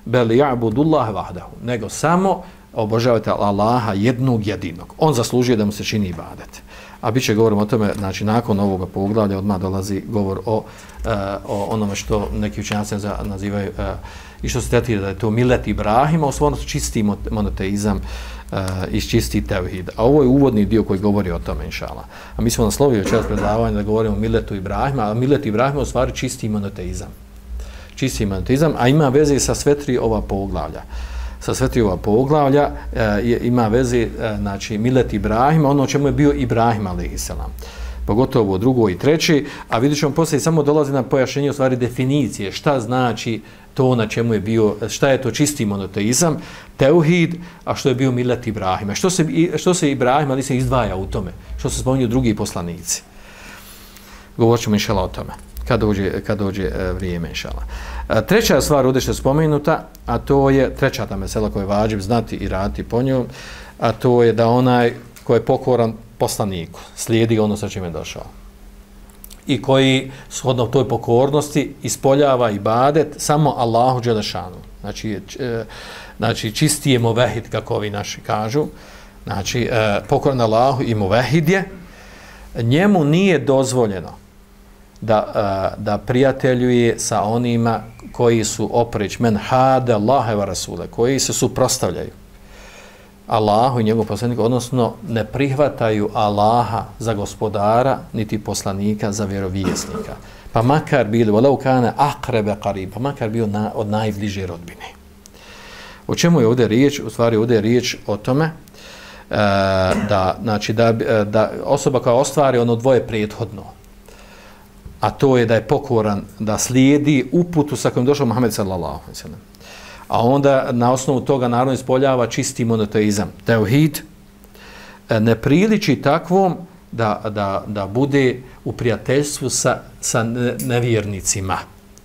bel ja'budullah vahdahu, nego samo obožavajte Allaha jednog jedinog. On zaslužuje da mu se čini ibadet. A bit će govorim o tome, znači nakon ovoga poglavlja odmah dolazi govor o, uh, o onome što neki učenjaci nazivaju uh, i što se tretira da je to milet Ibrahima, u stvarnosti čisti monoteizam uh, i čisti tevhid. A ovo je uvodni dio koji govori o tome, inšala. A mi smo naslovili večeras predavanje da govorimo o miletu Ibrahima, a milet Ibrahima u stvari čisti monoteizam. Čisti monoteizam, a ima veze sa sve tri ova poglavlja. Sa sve tri ova poglavlja e, ima veze, e, znači, milet Ibrahima, ono o čemu je bio Ibrahim alejhiselam. Pogotovo drugo i treći, a vidjet ćemo poslije samo dolazi na pojašnjenje u stvari definicije, šta znači to na čemu je bio, šta je to čisti monoteizam, teuhid, a što je bio milet Ibrahima. Što se, što se Ibrahim ali se izdvaja u tome, što se spominju drugi poslanici. Govorit ćemo inšala o tome, kad dođe, kad dođe e, vrijeme inšala. E, treća stvar ovdje što je spomenuta, a to je treća ta mesela koja je vađib znati i raditi po njom, a to je da onaj ko je pokoran poslaniku, slijedi ono sa čime je došao. I koji, shodno toj pokornosti, ispoljava ibadet samo Allahu dželešanu. Znači, e, znači čisti je muvehid, kako ovi naši kažu. Znači, e, pokoran Allahu i muvehid je, njemu nije dozvoljeno da, da prijateljuje sa onima koji su opreć men hade Allahe wa rasule, koji se suprotstavljaju Allahu i njegov poslaniku, odnosno ne prihvataju Allaha za gospodara niti poslanika za vjerovjesnika. Pa makar bili walau kana aqrebe qarib, pa makar bio na, od najbliže rodbine. O čemu je ovdje riječ? U stvari ovdje je riječ o tome e, da, znači, da, da osoba koja ostvari ono dvoje prethodno, a to je da je pokoran, da slijedi uputu sa kojim došao Muhammed sallallahu alejhi ve sellem. A onda na osnovu toga naravno ispoljava čisti monoteizam. Teuhid ne priliči takvom da, da, da bude u prijateljstvu sa, sa nevjernicima.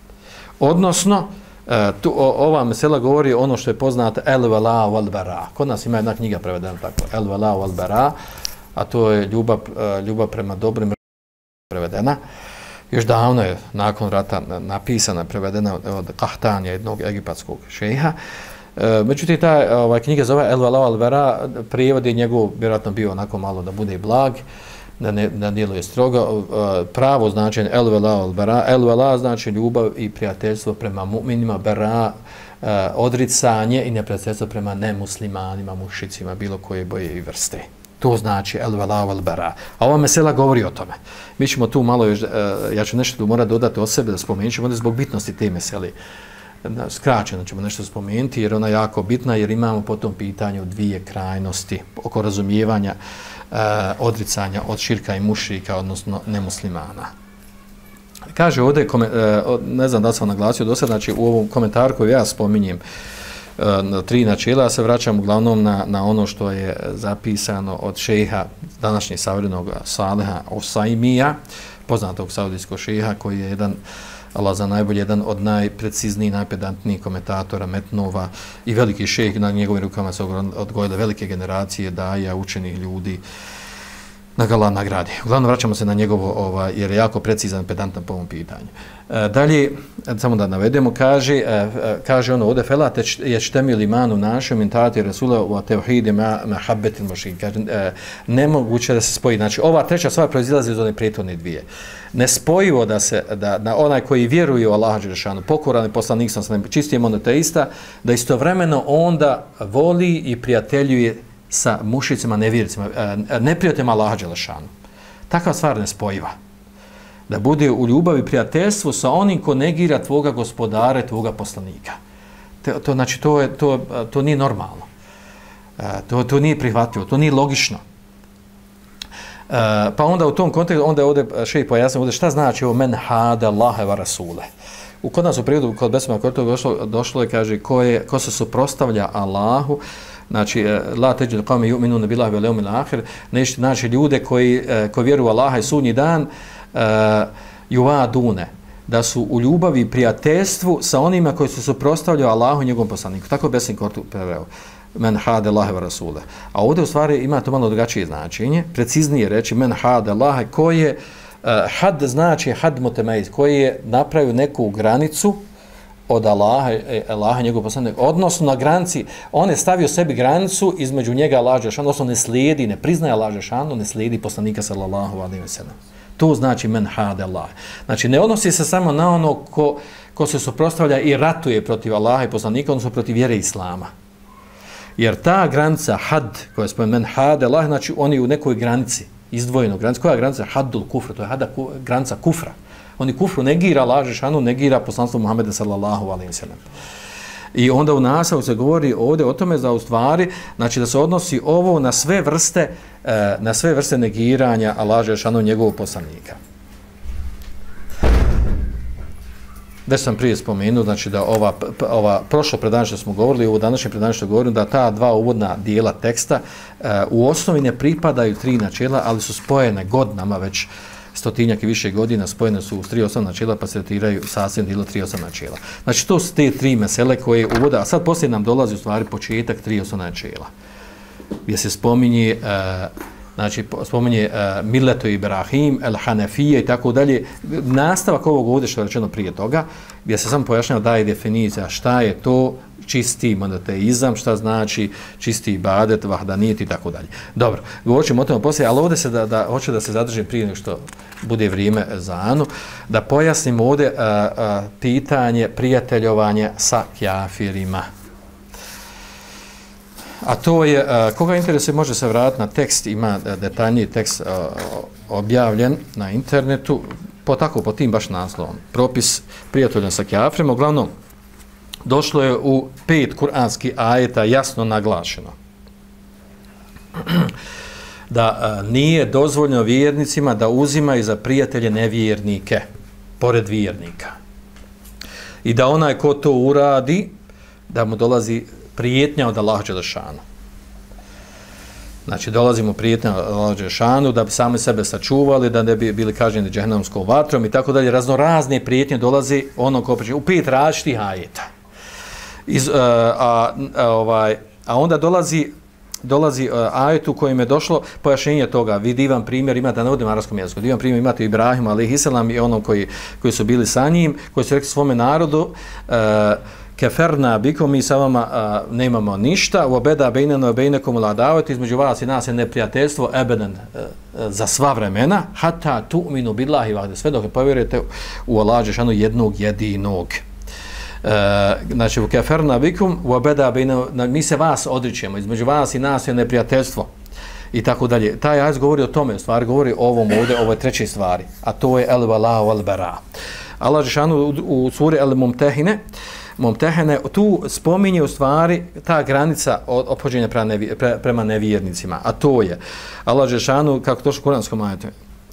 Odnosno, tu, ova mesela govori ono što je poznato el vela wal bara. Kod nas ima jedna knjiga prevedena tako, el vela wal bara, a to je ljubav, ljubav prema dobrim prevedena. Još davno je nakon rata napisana, prevedena od Kahtanja, jednog egipatskog šejha. E, međutim, ta ovaj, knjiga zove El Vala Al Vera, prijevod je njegov vjerojatno bio onako malo da bude blag, da ne da djeluje strogo. E, pravo značenje El Vala Al Vera, El Vala znači ljubav i prijateljstvo prema mu'minima, Bera, e, odricanje i neprijateljstvo prema nemuslimanima, mušicima, bilo koje boje i vrste. To znači el vela wal bara. A ova mesela govori o tome. Mi ćemo tu malo još, uh, ja ću nešto tu morati dodati o sebe da spomenut ćemo zbog bitnosti te mesele. Skraćeno ćemo nešto spomenuti jer ona je jako bitna jer imamo po tom pitanju dvije krajnosti oko razumijevanja uh, odricanja od širka i mušrika, odnosno nemuslimana. Kaže ovdje, uh, ne znam da sam naglasio do sad, znači u ovom komentaru koji ja spominjem, na tri načela, se vraćam uglavnom na, na ono što je zapisano od šejha, današnjeg savremenog Saleha Osaimija, poznatog saudijskog šejha koji je jedan, Allah za najbolje, jedan od najpreciznijih, najpedantnijih komentatora metnova i veliki šejh, na njegovim rukama se odgojile velike generacije daja, učenih ljudi, na ga Allah nagradi. Uglavnom vraćamo se na njegovo, ovaj, jer je jako precizan, pedantan po ovom pitanju. E, dalje, samo da navedemo, kaže, e, kaže ono ovdje, fela ječtemi limanu našem intati rasula u tevhidi mahabbetil mušrikin. Kaže, e, nemoguće da se spoji. Znači, ova treća stvar proizilazi iz one prethodne dvije. Nespojivo da se, da, da onaj koji vjeruje u Allaha dželešanu, pokoran poslanik sam, čisti monoteista, da istovremeno onda voli i prijateljuje sa mušicima, nevjericima, neprijateljima Allaha dželešanu. Takva stvar nespojiva. Da bude u ljubavi i prijateljstvu sa onim ko negira tvoga gospodara i tvoga poslanika. To, to, znači, to, je, to, to nije normalno. To, to nije prihvatljivo, to nije logično. Pa onda u tom kontekstu, onda je ovdje šejh pojasnio ovdje šta znači ovo men hada Allahe wa rasule. U kod nas u prirodu, kod Besma Kortog došlo, došlo je, kaže, ko, je, ko se suprotstavlja Allahu, znači, la teđu qawmi yu'minuna billahi wal yawmil akhir, nešto znači ljude koji, koji vjeruju u Allaha i sudnji dan, yuvadune, da su u ljubavi i prijateljstvu sa onima koji su suprotstavljali Allahu i njegovom poslaniku. Tako Besma Kortog preveo. Men hade Allahe wa rasule. A ovdje u stvari ima to malo drugačije značenje, preciznije reći men hade Allahe, koji je uh, had znači had mutemeiz, koji je napravio neku granicu od Allaha, Allaha njegovog poslanika, odnosno na granici, on je stavio sebi granicu između njega Allaha dželešanu, odnosno ne slijedi, ne priznaje Allaha dželešanu, ne slijedi poslanika sallallahu alejhi ve sellem. To znači men hade Allah. Znači ne odnosi se samo na ono ko, ko se suprotstavlja i ratuje protiv Allaha i poslanika, odnosno protiv vjere islama. Jer ta granica had, koja je spomen men hade Allah, znači oni u nekoj granici, izdvojenoj granici. Koja je granica? Haddul kufra, to je hada, ku, granica kufra. Oni kufru negira Allaha dželešanu, negira poslanstvo Muhameda sallallahu alejhi ve sellem. I onda u nastavu se govori ovdje o tome da u stvari, znači da se odnosi ovo na sve vrste, na sve vrste negiranja Allaha dželešanu njegovog poslanika. Već sam prije spomenuo, znači da ova, ova prošlo predanje što smo govorili, ovo današnje predanje što govorim, da ta dva uvodna dijela teksta u osnovi ne pripadaju tri načela, ali su spojene godinama već stotinjak i više godina, spojene su u tri osnovna načela, pa se tretiraju sasvim dijelo tri osnovna načela. Znači to su te tri mesele koje uvode, a sad poslije nam dolazi u stvari početak tri osnovna načela, gdje se spominje, uh, znači spominje uh, Milletu Ibrahim, El Hanefije i tako dalje. Nastavak ovog ovdje što je rečeno prije toga, gdje se samo pojašnjava daje definicija šta je to čisti monoteizam, šta znači čisti ibadet, vahdanijet i tako dalje. Dobro, govorit ćemo o tome poslije, ali ovdje se da, da, hoću da se zadržim prije nego što bude vrijeme za Anu, da pojasnim ovdje a, a, pitanje prijateljovanja sa kjafirima. A to je, a, koga interesuje može se vratiti na tekst, ima detaljniji tekst a, objavljen na internetu, po tako, po tim baš naslovom. Propis prijatelja sa kjafirima, uglavnom, došlo je u pet kuranskih ajeta jasno naglašeno da a, nije dozvoljeno vjernicima da uzimaju za prijatelje nevjernike, pored vjernika. I da onaj ko to uradi, da mu dolazi prijetnja od Allaha dželešanu. Znači, dolazimo prijetnja od Allaha dželešanu da bi sami sebe sačuvali, da ne bi bili kažnjeni džehennemskom vatrom i tako dalje. Razno razne prijetnje dolazi ono ko priče, u pet različitih ajeta. Iz, uh, a, a, ovaj, a onda dolazi, dolazi uh, ajet u kojem je došlo pojašnjenje toga. Vi divan primjer imate, da ne vodim arapskom jeziku, divan primjer imate Ibrahim alejhiselam i onom koji, koji su bili sa njim, koji su rekli svome narodu, uh, keferna bikom, mi sa vama uh, nemamo ništa, u obeda bejneno i bejnekom uladavet, između vas i nas je neprijateljstvo ebeden uh, za sva vremena, hata tu'minu billahi vahde, sve dok ne povjerujete u Allaha dželešanu jednog jedinog. Uh, znači u keferna bikum u obeda bejneno, mi se vas odričemo, između vas i nas je neprijateljstvo i tako dalje. Taj ajet govori o tome, stvari govori o ovom ovdje, ovoj trećoj stvari, a to je el vala'u al bara. Allah dželešanu u, u suri el mumtehine Mumtehene, tu spominje u stvari ta granica ophođenja prema, nevi, pre, prema nevjernicima, a to je Allah dželešanu, kako to što u kuranskom ajetu,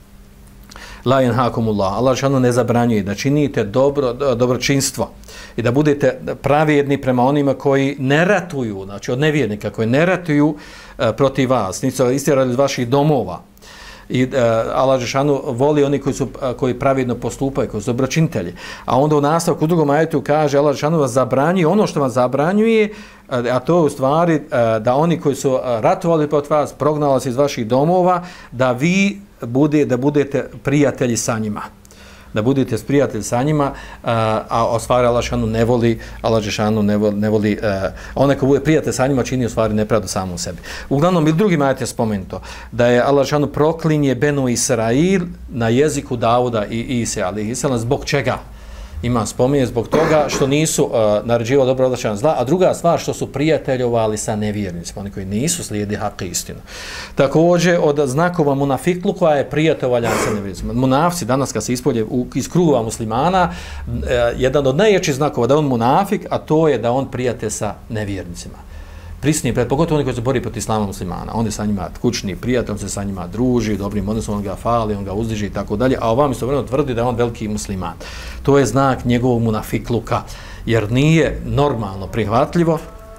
la yanhakumullah, Allah dželešanu ne zabranjuje da činite dobro, dobročinstvo i da budete pravedni prema onima koji ne ratuju, znači od nevjernika koji ne ratuju uh, protiv vas, niti su istjerali iz vaših domova. I uh, Allah dželešanu voli oni koji su uh, koji pravedno postupaju, koji su dobročinitelji. A onda u nastavku u drugom ajetu kaže Allah dželešanu vas zabranjuje ono što vam zabranjuje, uh, a to je u stvari uh, da oni koji su uh, ratovali protiv vas, prognali vas iz vaših domova, da vi bude da budete prijatelji sa njima. Da budete prijatelji sa njima, uh, a o stvari Allah dželešanu ne voli, Allah dželešanu ne voli, ne voli uh, onaj ko bude prijatelj sa njima čini u stvari nepravdu samom sebi. Uglavnom i drugim ajetima je spomenuto da je Allah dželešanu proklinje Benu Israil na jeziku Davuda i Ise alejhiselam. Zbog čega? Ima spominje zbog toga što nisu uh, naređivali dobro od zla, a druga stvar što su prijateljovali sa nevjernicima, oni koji nisu slijedi hak i istinu. Također od znakova munafiklu koja je prijateljovanja sa nevjernicima. Munafci danas kad se ispolje u, iz kruga muslimana, uh, jedan od najjačih znakova da on munafik, a to je da on prijatelj sa nevjernicima. Prisni, pogotovo oni koji se bori protiv islama muslimana. On je sa njima kućni prijatelj, on se sa njima druži, dobrim odnosom, on ga fali, on ga uzdiži i tako dalje, a ovam istovremeno tvrdi da je on veliki musliman. To je znak njegovog munafikluka, jer nije normalno prihvatljivo,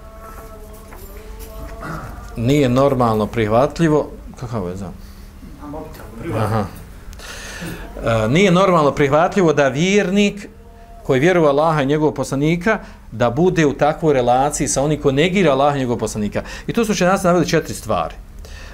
nije normalno prihvatljivo, kakav je znam? Aha. E, nije normalno prihvatljivo da vjernik koji vjeruje Allaha i njegovog poslanika, da bude u takvoj relaciji sa onim koji negira Allaha i njegovog poslanika. I tu su učenjaci naveli četiri stvari.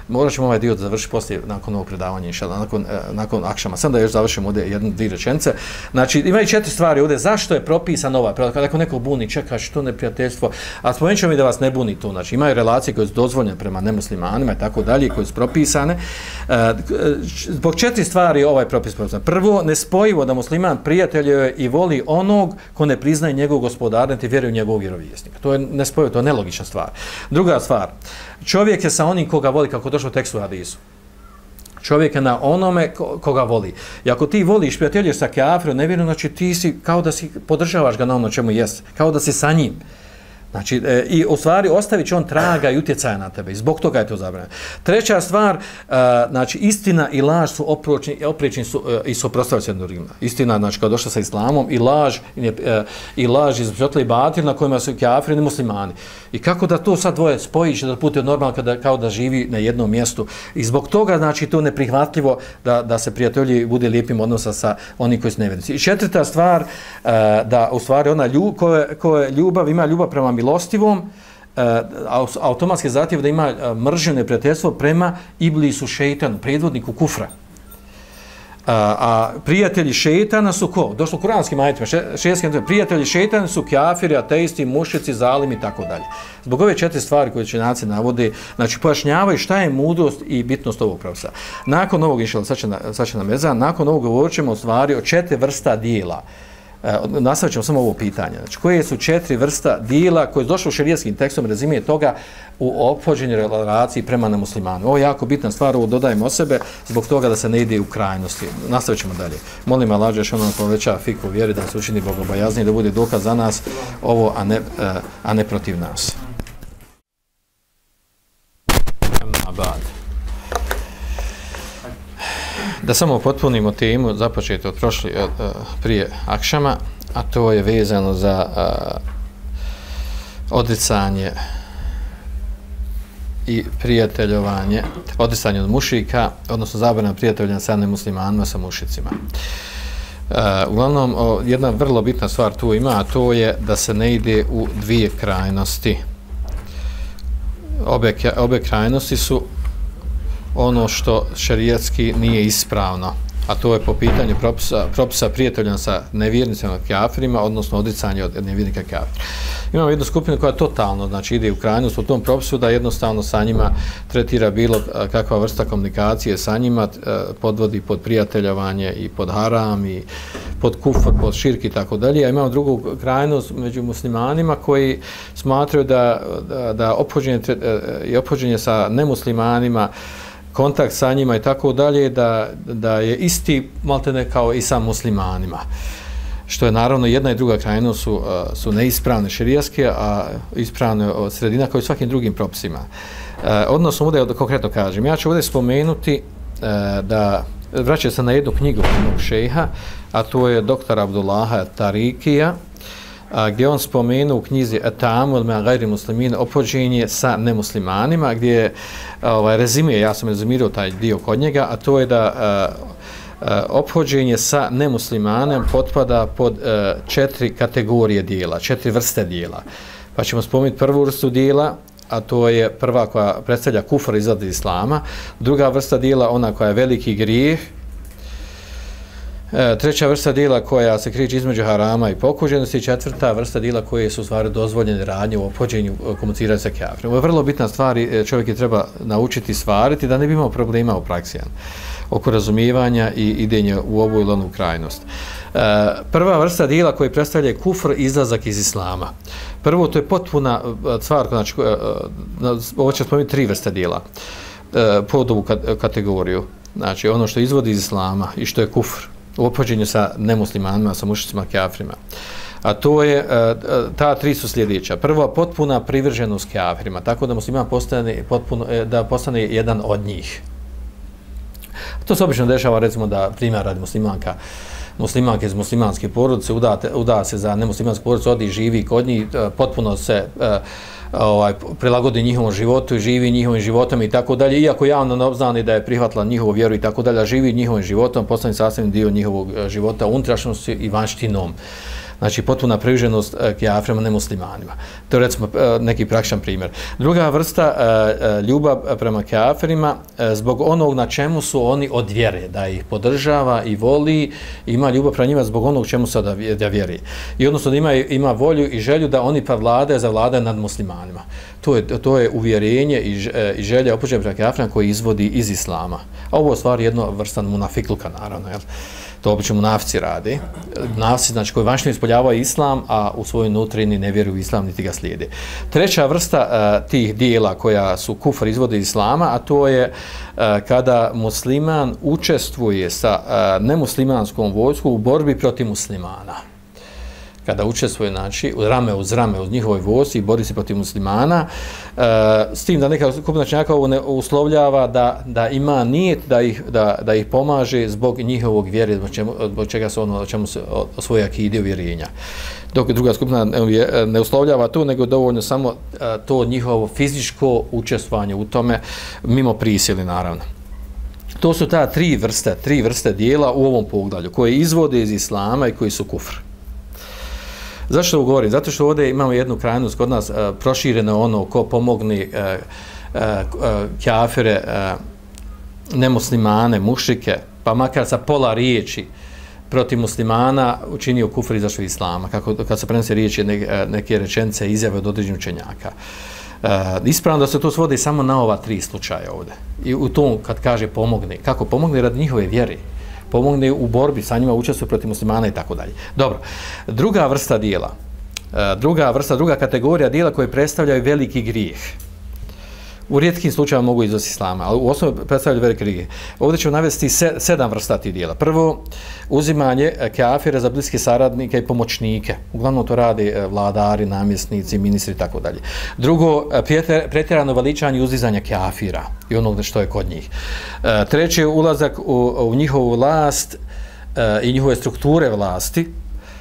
morat ćemo ovaj dio završiti poslije, nakon ovog predavanja, inšallah, nakon, nakon akšama. Sam da još završimo ovdje jednu, dvije rečenice. Znači, imaju četiri stvari ovdje. Zašto je propisan ovaj? Kada neko neko buni, čeka što neprijateljstvo, a spomenut ćemo i da vas ne buni to. Znači, imaju relacije koje su dozvoljene prema nemuslimanima i tako dalje, koje su propisane. Zbog četiri stvari ovaj propis propisan. Prvo, nespojivo da musliman prijateljuje i voli onog ko ne priznaje njegov gospodara, niti vjeruje u njegovog vjerovjesnika. To je nespojivo, to je nelogična stvar. Druga stvar, čovjek je sa onim koga voli, kako došlo u tekstu hadisu. Čovjek je na onome koga voli. I ako ti voliš, prijateljuješ sa kafirom, nevjerno, znači ti si kao da si podržavaš ga na ono čemu jesi, kao da si sa njim. Znači, e, i u stvari ostavit će on traga i utjecaja na tebe i zbog toga je to zabranjeno. Treća stvar, e, znači, istina i laž su oprečni su, e, i suprotstavljaju se jedno drugima. Istina, znači, kao došla sa islamom, i laž, i, e, i laž iz svjetla i batil na kojima su kafiri i muslimani. I kako da to sad dvoje spojiš, da put je normalno kada, kao da živi na jednom mjestu. I zbog toga, znači, to je neprihvatljivo da, da se prijatelji bude lijepim odnosa sa oni koji su nevjernici. I četvrta stvar, e, da u stvari ona ljub, koje, koje ljubav, ima ljubav prema milostivom, automatski zahtjev da ima mržnju, neprijateljstvo prema iblisu, šeitanu, predvodniku kufra. A, a prijatelji šeitana su ko? Došlo u kuranskim ajetima, šeitskim, prijatelji šeitana su kafiri, ateisti, mušici, zalimi i tako dalje. Zbog ove četiri stvari koje učenjaci navode, znači pojašnjavaju šta je mudrost i bitnost ovog propisa. Nakon ovog, inšallah, sad će, na, sad će nam ezan, nakon ovog govorit ćemo o stvari o četiri vrsta dijela. Nastavit ćemo samo ovo pitanje. Znači, koje su četiri vrsta dijela koje su došle u šerijskim tekstom, rezime toga u ophođenju relaciji prema nemuslimanu. Ovo je jako bitna stvar, ovo dodajemo o sebe zbog toga da se ne ide u krajnosti. Nastavit ćemo dalje. Molim Allah da ono poveća fiku vjeri, da se učini bogobojazni, da bude dokaz za nas ovo, a ne, a ne protiv nas. Da samo potpunimo temu, započeti od prošli, prije akšama, a to je vezano za uh, odricanje i prijateljovanje, odricanje od mušika, odnosno zabrana prijateljanja sa nemuslimanima, sa mušicima. Uh, uglavnom, o, jedna vrlo bitna stvar tu ima, a to je da se ne ide u dvije krajnosti. Obe, obe krajnosti su ono što šerijatski nije ispravno, a to je po pitanju propisa, propisa prijateljanja sa nevjernicima kafirima, odnosno odricanje od nevjernika kafira. Imamo jednu skupinu koja totalno, znači, ide u krajnost u tom propisu, da jednostavno sa njima tretira bilo kakva vrsta komunikacije sa njima, podvodi pod prijateljavanje i pod haram i pod kufr, pod širk i tako dalje. A imamo drugu krajnost među muslimanima koji smatraju da, da, da ophođenje, i ophođenje sa nemuslimanima, kontakt sa njima i tako dalje, da, da je isti maltene kao i sa muslimanima. Što je naravno jedna i druga krajnost su, su neispravne šerijatske, a ispravne od sredina kao i svakim drugim propisima. Odnosno, ovdje da konkretno kažem, ja ću ovdje spomenuti da vraća se na jednu knjigu jednog šejha, a to je doktor Abdullaha Tarikija, a, gdje on spomenu u knjizi At-ta'amul ma'a ghayri muslimin, ophođenje sa nemuslimanima, gdje je ovaj, rezime, ja sam rezimirao taj dio kod njega, a to je da a, a, ophođenje sa nemuslimanem potpada pod a, četiri kategorije dijela, četiri vrste dijela. Pa ćemo spomenuti prvu vrstu dijela, a to je prva koja predstavlja kufr, izlaz iz islama, druga vrsta dijela, ona koja je veliki grijeh, E, treća vrsta djela koja se kriječi između harama i pokuđenosti, četvrta vrsta djela koje su u stvari dozvoljene radnje u ophođenju komuniciranja sa kafirima. Ovo je vrlo bitna stvar, čovjek je treba naučiti stvariti da ne bi imao problema u praksi oko razumijevanja i idenja u ovu ili onu krajnost. E, prva vrsta djela koji predstavlja kufr, izlazak iz islama. Prvo, to je potpuna stvar, znači, ovo će spomenuti tri vrste djela e, pod ovu kategoriju. Znači, ono što izvodi iz islama i što je kufr u ophođenju sa nemuslimanima, sa mušicima, kafirima. A to je, ta tri su sljedeća. Prvo, potpuna privrženost kafirima, tako da musliman postane, potpuno, da postane jedan od njih. To se obično dešava, recimo, da primjer radi muslimanka, muslimanke iz muslimanske porodice, uda, uda se za nemuslimansku porodicu, odi živi kod njih, potpuno se ovaj, prilagodi njihovom životu i živi njihovim životom i tako dalje, iako javno ne obznani da je prihvatila njihovu vjeru i tako dalje, živi njihovim životom, postane sastavni dio njihovog života, unutrašnjosti i vanštinom. Znači, potpuna privrženost kafirima, nemuslimanima. To je recimo neki praktičan primjer. Druga vrsta, ljubav prema kafirima zbog onog na čemu su oni od vjere, da ih podržava i voli, ima ljubav prema njima zbog onog čemu se da vjeri. I odnosno da ima, ima volju i želju da oni vlade zavladaju nad muslimanima. To je, to je uvjerenje i, i želja upućena prema kafirima koji izvodi iz islama. A ovo je stvar jedno vrsta munafikluka, naravno, jel? To obično munafici radi. Munafici, znači, koji vanjštino ispoljavaju islam, a u svojoj nutrini ne vjeruju u islam, niti ga slijede. Treća vrsta uh, tih dijela koja su kufr izvode islama, a to je uh, kada musliman učestvuje sa uh, nemuslimanskom vojskom u borbi protiv muslimana. Kada učestvuje, znači, rame uz rame uz njihovoj vojsci i bori se protiv muslimana, e, s tim da neka skupina učenjaka ovo ne uslovljava da, da ima nijet da ih, da, da ih pomaže zbog njihovog vjere, zbog, čemu, zbog čega se ono, čemu se o svoje akide uvjerenja. Dok druga skupina ne, ne uslovljava to, nego dovoljno samo a, to njihovo fizičko učestvovanje u tome, mimo prisili, naravno. To su ta tri vrste, tri vrste dijela u ovom poglavlju, koje izvode iz islama i koji su kufr. Zašto ovo govorim? Zato što ovdje imamo jednu krajnost kod nas, uh, prošireno ono ko pomogne uh, uh, uh, kafire, uh, nemuslimane, mušrike, pa makar sa pola riječi protiv muslimana učinio kufr i izašao iz islama, kako, kad se prenose riječi ne, neke rečenice, izjave od određenih učenjaka. Uh, ispravno da se to svodi samo na ova tri slučaja ovdje. I u tom kad kaže pomogne, kako pomogne radi njihove vjere, pomogne u borbi sa njima, učestvuje protiv muslimana i tako dalje. Dobro, druga vrsta dijela, druga vrsta, druga kategorija dijela koje predstavljaju veliki grijeh. U rijetkim slučajima mogu izać islama, ali u osnovi predstavljaju veliki grijeh. Ovdje ćemo navesti sedam vrsta tih dijela. Prvo, uzimanje kafira za bliske saradnike i pomoćnike. Uglavnom to rade vladari, namjesnici, ministri i tako dalje. Drugo, pretjerano veličanje i uzdizanje kafira i onog što je kod njih. Treće, ulazak u, u njihovu vlast i njihove strukture vlasti,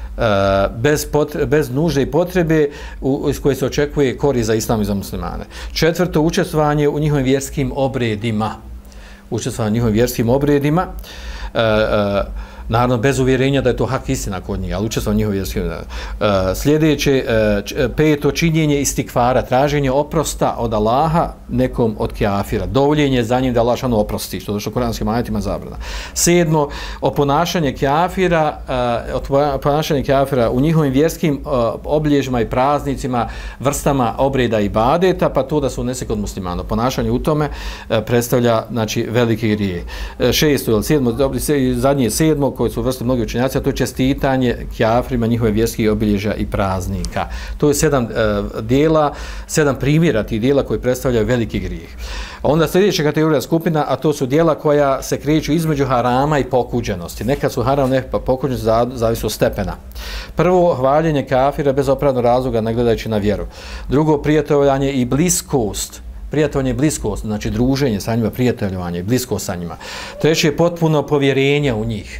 bez, potre, bez nužde i potrebe u, iz koje se očekuje korist za islam i za muslimane. Četvrto, učestvovanje u njihovim vjerskim obredima. Učestvovanje u njihovim vjerskim obredima. E, e, naravno, bez uvjerenja da je to hak istina kod njih, ali učestvovanje u njihovim vjerskim obredima. E, sljedeće, e, peto, činjenje istikvara, traženje oprosta od Allaha nekom od kafira. Dovoljenje za njim da Allah šanu oprosti, što došlo u kuranskim ajetima zabrana. Sedmo, oponašanje kafira, uh, oponašanje kafira u njihovim vjerskim uh, obilježjima i praznicima, vrstama obreda i ibadeta, pa to da se unese kod muslimana. Ponašanje u tome uh, predstavlja, znači, veliki grijeh. Uh, šesto, ili sedmo, dobri, zadnje sedmo, koji su vrste mnogi učenjaci, a to je čestitanje kafirima njihove vjerskih obilježja i praznika. To je sedam uh, dijela, sedam primjera tih dijela koji predstavljaju veliki grijeh. Onda sljedeća kategorija skupina, a to su dijela koja se kreću između harama i pokuđenosti. Nekad su haram, nekad pa pokuđenosti, zavisi od stepena. Prvo, hvaljenje kafira bez opravdanog razloga, ne gledajući na vjeru. Drugo, prijateljovanje i bliskost. Prijateljovanje i bliskost, znači druženje sa njima, prijateljovanje i bliskost sa njima. Treće, potpuno povjerenje u njih.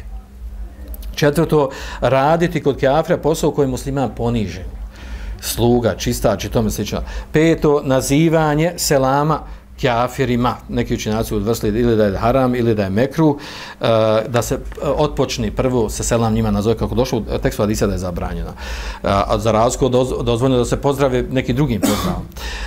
Četvrto, raditi kod kafira posao koji je musliman ponižen. Sluga, čistač i tome slično. Peto, nazivanje selama kafirima, neki učenjaci udvrstili ili da je haram ili da je mekruh, uh, da se otpočne prvo se selam njima nazove kako došlo u tekstu hadisa da je zabranjeno. Uh, a za razliku doz, dozvoljeno da se pozdrave nekim drugim pozdravom.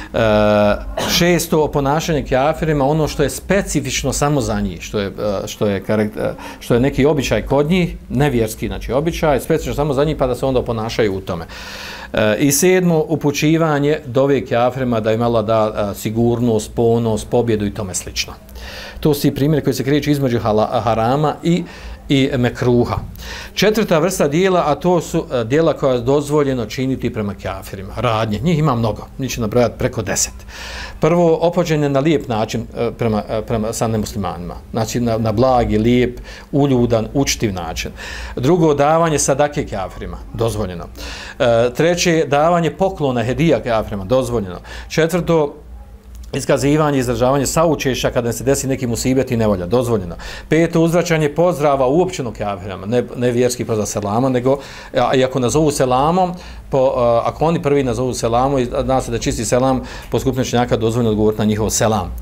Uh, šesto, oponašanje kafirima, ono što je specifično samo za njih, što je, uh, što je, karekt, uh, što je neki običaj kod njih, nevjerski, znači običaj, specifično samo za njih, pa da se onda oponašaju u tome. E, I sedmo, upućivanje dove kafirima da im Allah da a, sigurnost, ponos, pobjedu i tome slično. To su i primjeri koji se kreću između hala, harama i, i mekruha. Četvrta vrsta dijela, a to su a, dijela koja je dozvoljeno činiti prema kafirima. Radnje, njih ima mnogo, njih će nabrojati preko deset. Prvo, opođenje na lijep način a, prema, a, prema sa nemuslimanima. Znači na, na blagi, lijep, uljudan, učtiv način. Drugo, davanje sadake kafirima, dozvoljeno. E, treće, davanje poklona, hedija kafirima, dozvoljeno. Četvrto, iskazivanje, izražavanje saučešća kada se desi neki musibet i nevolja, dozvoljeno. Peto, uzvraćanje pozdrava uopćeno kafirima, ne, ne vjerski pozdrav selama, nego a, i ako nazovu selamom, po, a, ako oni prvi nazovu selamom i zna se da čisti selam, po skupinu učenjaka dozvoljeno odgovoriti na njihov selam.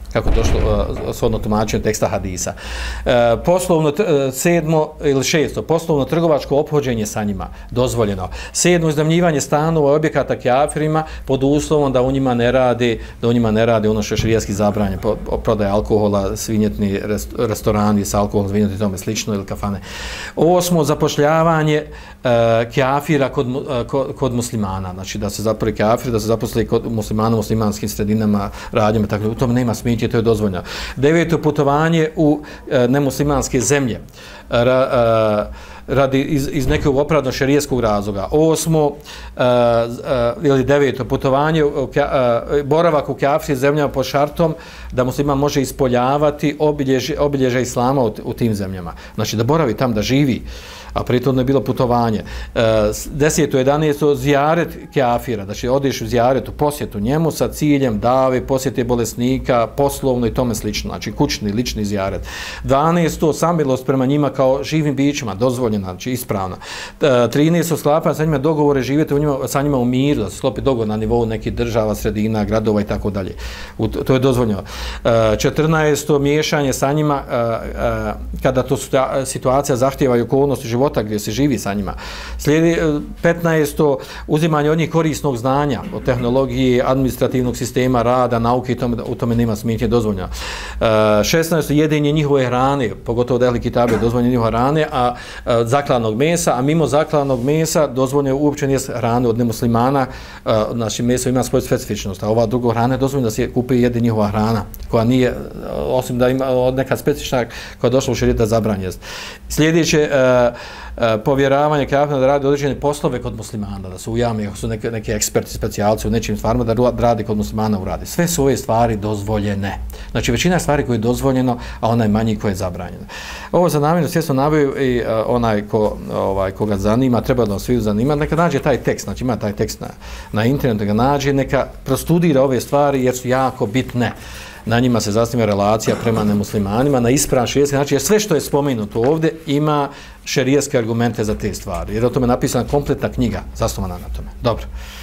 kako je došlo uh, shodno tumačenju teksta hadisa. Uh, poslovno, uh, sedmo ili šesto, poslovno trgovačko ophođenje sa njima, dozvoljeno. Sedmo, iznajmljivanje stanova i objekata kafirima pod uslovom da u njima ne radi, da u njima ne radi ono što je šerijatski zabranjeno, prodaje alkohola, svinjetni rest, restorani sa alkoholom, svinjetni i tome slično ili kafane. Osmo, zapošljavanje uh, kafira kod, uh, kod, kod muslimana, znači da se zaposli kafir, da se zaposli kod muslimana, muslimanskim sredinama, radnjama, tako da u tome nema smisla. To je dozvoljeno. Deveto, putovanje u e, nemuslimanske zemlje ra, e, radi iz, iz nekog opravdanog šerijskog razloga. Osmo e, e, ili deveto, putovanje u, e, boravak u kafir zemljama pod šartom da musliman može ispoljavati obilježje, obilježje islama u, u tim zemljama. Znači da boravi tam, da živi, a pritom je bilo putovanje. Deseto, jedanaesto, zijaret kafira, znači odiš u zijaret, u posjetu njemu sa ciljem dave, posjete bolesnika, poslovno i tome slično, znači kućni, lični zijaret. Dvanaesto, samilost prema njima kao živim bićima, dozvoljena, znači ispravna. Trinaesto, sklapanje sa njima dogovore, živjeti u njima, sa njima u miru, da se sklopi dogovor na nivou nekih država, sredina, gradova i tako dalje. To je dozvoljeno. Četrnaesto, miješanje sa njima kada to situacija zahtijeva i okolnosti života gdje se živi sa njima. Slijedi petnaesto, uzimanje od njih korisnog znanja o tehnologiji, administrativnog sistema, rada, nauke i tome, u tome nema smetnje, dozvoljeno. šesnaesto, jedenje njihove hrane, pogotovo da je kitabe, dozvoljeno njihove hrane, a, a zakladnog mesa, a mimo zakladnog mesa dozvoljeno uopće nije hrane od nemuslimana, a, znači meso ima svoju specifičnost, a ova druga hrana je dozvoljeno da se kupi i jede njihova hrana, koja nije, osim da ima neka specifična koja je došla u šerijat zabranjena. Sljedeće, a, povjeravanje kafirima da radi određene poslove kod muslimana, da su u jami, ako su neke, neke eksperti, specijalci u nečim stvarima, da radi kod muslimana uradi. Sve su ove stvari dozvoljene. Znači većina stvari koje je dozvoljeno, a onaj manji koje je zabranjeno. Ovo za namjerno svjesno naviju i uh, onaj ko, ovaj, koga zanima, treba da svi zanima, neka nađe taj tekst, znači ima taj tekst na, na internetu, ga nađe, neka prostudira ove stvari jer su jako bitne. Na njima se zasniva relacija prema nemuslimanima, na ispravan šerijatski način, jer sve što je spomenuto ovdje ima šerijatske argumente za te stvari. Jer je o tome napisana kompletna knjiga zasnovana na tome. Dobro.